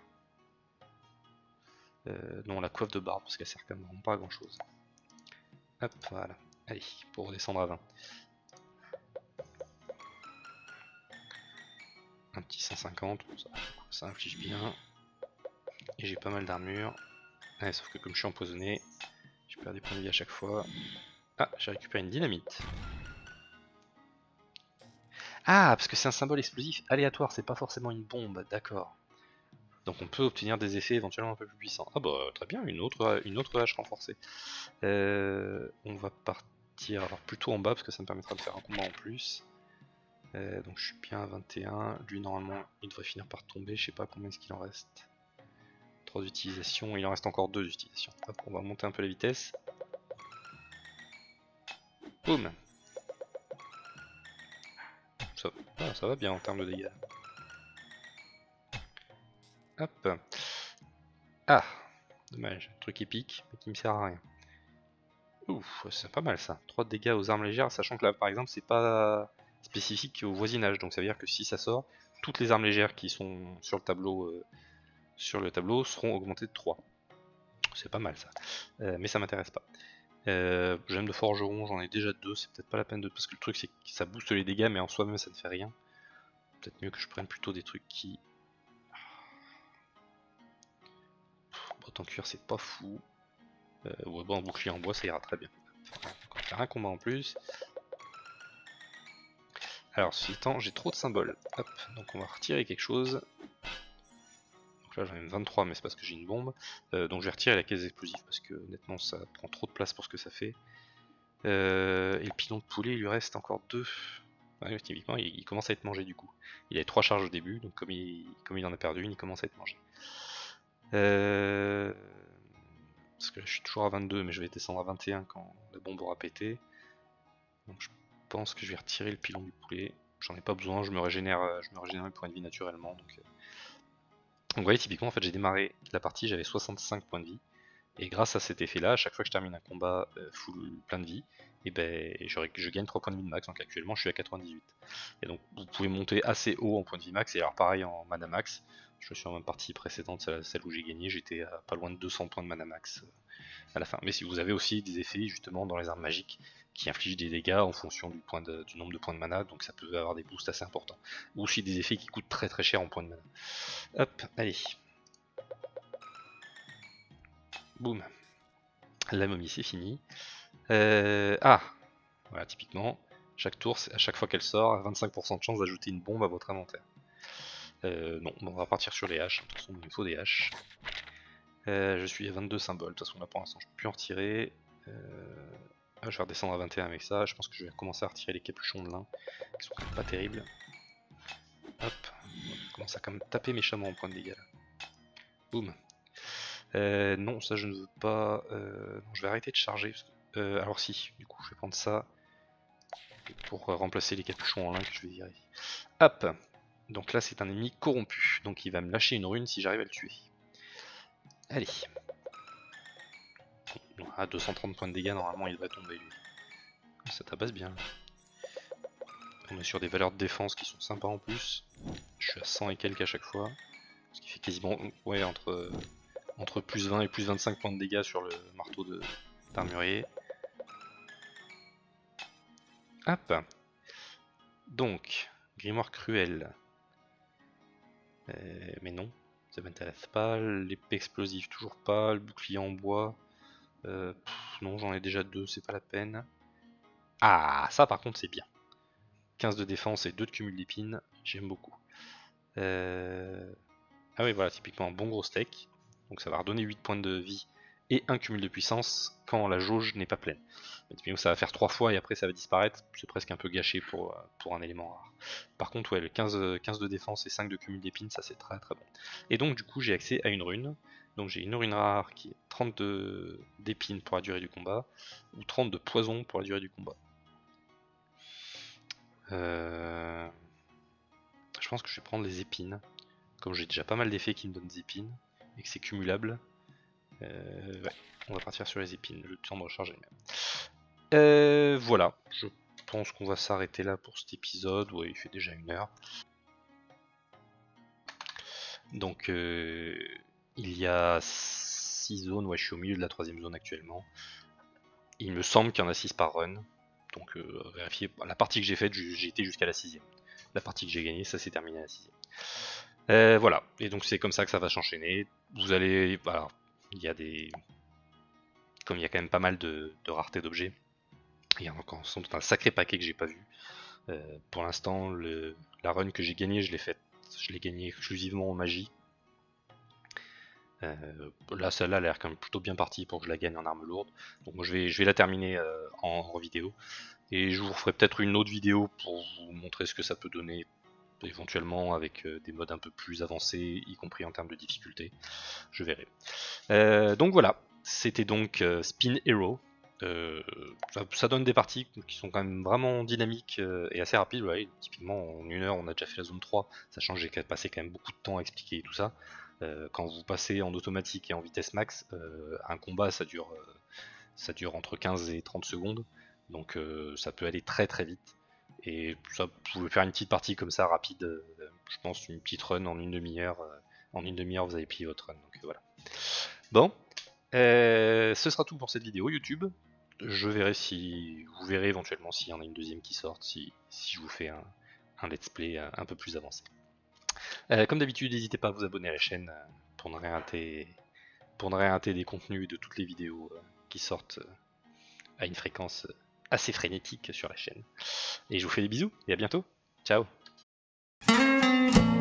Speaker 1: Euh, non, la coiffe de barbe, parce qu'elle sert quand même pas à grand chose. Hop, voilà. Allez, pour redescendre à vingt. Un petit cent cinquante, ça, ça inflige bien. Et j'ai pas mal d'armure. Ouais, sauf que comme je suis empoisonné, je perds des points de vie à chaque fois. Ah, j'ai récupéré une dynamite. Ah, parce que c'est un symbole explosif aléatoire, c'est pas forcément une bombe, d'accord. Donc on peut obtenir des effets éventuellement un peu plus puissants. Ah bah très bien, une autre, une autre hache renforcée. Euh, on va partir alors plutôt en bas parce que ça me permettra de faire un combat en plus. Euh, donc je suis bien à vingt et un. Lui normalement il devrait finir par tomber, je sais pas combien est-ce qu'il en reste. trois utilisations, il en reste encore deux utilisations. Hop, on va monter un peu la vitesse. Boum. Ça, ah, ça va bien en termes de dégâts. Hop. Ah, dommage, truc épique, mais qui me sert à rien. Ouf, c'est pas mal ça. trois de dégâts aux armes légères, sachant que là par exemple c'est pas spécifique au voisinage, donc ça veut dire que si ça sort, toutes les armes légères qui sont sur le tableau, euh, sur le tableau seront augmentées de trois. C'est pas mal ça, euh, mais ça m'intéresse pas. Euh, Gemme de forgeron, j'en ai déjà deux, c'est peut-être pas la peine de... Parce que le truc c'est que ça booste les dégâts, mais en soi-même ça ne fait rien. Peut-être mieux que je prenne plutôt des trucs qui... Botte en cuir c'est pas fou. Euh, ouais, bon, un bouclier en bois ça ira très bien. Voilà, on va faire un combat en plus. Alors, ceci étant, j'ai trop de symboles. Hop, donc on va retirer quelque chose. Donc là j'en ai vingt-trois, mais c'est parce que j'ai une bombe. Euh, donc je vais retirer la caisse explosive parce que honnêtement ça prend trop de place pour ce que ça fait. Euh, et le pilon de poulet, il lui reste encore deux. Ouais, typiquement, il, il commence à être mangé du coup. Il avait trois charges au début, donc comme il, comme il en a perdu une, il commence à être mangé. Euh, parce que là je suis toujours à vingt-deux, mais je vais descendre à vingt et un quand la bombe aura pété. Donc je pense que je vais retirer le pilon du poulet. J'en ai pas besoin, je me régénère, je me régénère mes points de vie naturellement. Donc, euh. donc vous voyez, typiquement, en fait, j'ai démarré la partie, j'avais soixante-cinq points de vie. Et grâce à cet effet-là, à chaque fois que je termine un combat euh, full plein de vie, et ben, je, je gagne trois points de vie de max. Donc actuellement, je suis à quatre-vingt-dix-huit. Et donc, vous pouvez monter assez haut en points de vie max. Et alors, pareil en mana max. Je suis en ma partie précédente, celle où j'ai gagné, j'étais à pas loin de deux cents points de mana max à la fin. Mais si vous avez aussi des effets justement dans les armes magiques qui infligent des dégâts en fonction du, point de, du nombre de points de mana, donc ça peut avoir des boosts assez importants. Ou aussi des effets qui coûtent très très cher en points de mana. Hop, allez. Boum. La momie c'est fini. Euh, ah, voilà typiquement, chaque tour, à chaque fois qu'elle sort, a vingt-cinq pour cent de chance d'ajouter une bombe à votre inventaire. Euh, non, on va partir sur les haches, de toute façon il me faut des haches. Euh, je suis à vingt-deux symboles, de toute façon là pour l'instant je peux plus en retirer. Euh... Ah, je vais redescendre à vingt et un avec ça, je pense que je vais commencer à retirer les capuchons de lin, qui sont quand même pas terribles. Hop, on commence à quand même taper méchamment en point de dégâts là. Boum. Euh, non, ça je ne veux pas. Euh, non, je vais arrêter de charger. Parce que... euh, alors si, du coup je vais prendre ça pour remplacer les capuchons en lin que je vais virer. Hop. Donc là c'est un ennemi corrompu, donc il va me lâcher une rune si j'arrive à le tuer. Allez. À deux cent trente points de dégâts, normalement il va tomber lui. Ça tabasse bien. On est sur des valeurs de défense qui sont sympas en plus. Je suis à cent et quelques à chaque fois. Ce qui fait quasiment ouais, entre, entre plus vingt et plus vingt-cinq points de dégâts sur le marteau d'armurier. Hop. Donc, grimoire cruel. Euh, mais non, ça m'intéresse pas. L'épée explosive, toujours pas. Le bouclier en bois. Euh, pff, non, j'en ai déjà deux, c'est pas la peine. Ah, ça par contre c'est bien. quinze de défense et deux de cumul d'épines, j'aime beaucoup. Euh... Ah oui, voilà, typiquement un bon gros steak. Donc ça va redonner huit points de vie et un cumul de puissance quand la jauge n'est pas pleine. Mais ça va faire trois fois et après ça va disparaître. C'est presque un peu gâché pour, pour un élément rare. Par contre, ouais, le quinze, quinze de défense et cinq de cumul d'épines, ça c'est très très bon. Et donc du coup j'ai accès à une rune. Donc j'ai une rune rare qui est trente d'épines pour la durée du combat ou trente de poison pour la durée du combat. Euh... Je pense que je vais prendre les épines. Comme j'ai déjà pas mal d'effets qui me donnent des épines et que c'est cumulable. Euh, ouais, on va partir sur les épines, le temps de recharger le même. Euh, voilà, je pense qu'on va s'arrêter là pour cet épisode. Ouais, il fait déjà une heure. Donc, euh, il y a six zones. Ouais, je suis au milieu de la troisième zone actuellement. Il me semble qu'il y en a six par run. Donc euh, vérifier. La partie que j'ai faite, j'ai été jusqu'à la sixième. La partie que j'ai gagnée, ça s'est terminé à la sixième. Euh, voilà. Et donc c'est comme ça que ça va s'enchaîner. Vous allez. Voilà. Il y a des. Comme il y a quand même pas mal de, de raretés d'objets. Il y a encore un sacré paquet que j'ai pas vu. Euh, pour l'instant, la run que j'ai gagnée, je l'ai faite. Je l'ai gagnée exclusivement en magie. Euh, là, celle-là a l'air quand même plutôt bien partie pour que je la gagne en arme lourde. Donc moi, je vais, je vais la terminer euh, en, en vidéo. Et je vous ferai peut-être une autre vidéo pour vous montrer ce que ça peut donner, éventuellement avec euh, des modes un peu plus avancés, y compris en termes de difficulté. Je verrai. Euh, donc voilà, c'était donc euh, Spin Hero. Euh, ça, ça donne des parties qui sont quand même vraiment dynamiques euh, et assez rapides. Ouais. Typiquement, en une heure, on a déjà fait la zone trois, sachant que j'ai passé quand même beaucoup de temps à expliquer tout ça. Euh, quand vous passez en automatique et en vitesse max, euh, un combat ça dure, euh, ça dure entre quinze et trente secondes, donc euh, ça peut aller très très vite. Et ça, vous pouvez faire une petite partie comme ça rapide, euh, je pense une petite run en une demi-heure. Euh, en une demi-heure, vous avez plié votre run. Donc voilà. Bon, euh, ce sera tout pour cette vidéo YouTube. Je verrai si vous verrez éventuellement s'il y en a une deuxième qui sort, si, si je vous fais un, un let's play un, un peu plus avancé. Euh, comme d'habitude, n'hésitez pas à vous abonner à la chaîne euh, pour ne rien rater, pour ne rien rater des contenus de toutes les vidéos euh, qui sortent euh, à une fréquence euh, assez frénétique sur la chaîne. Et je vous fais des bisous et à bientôt. Ciao.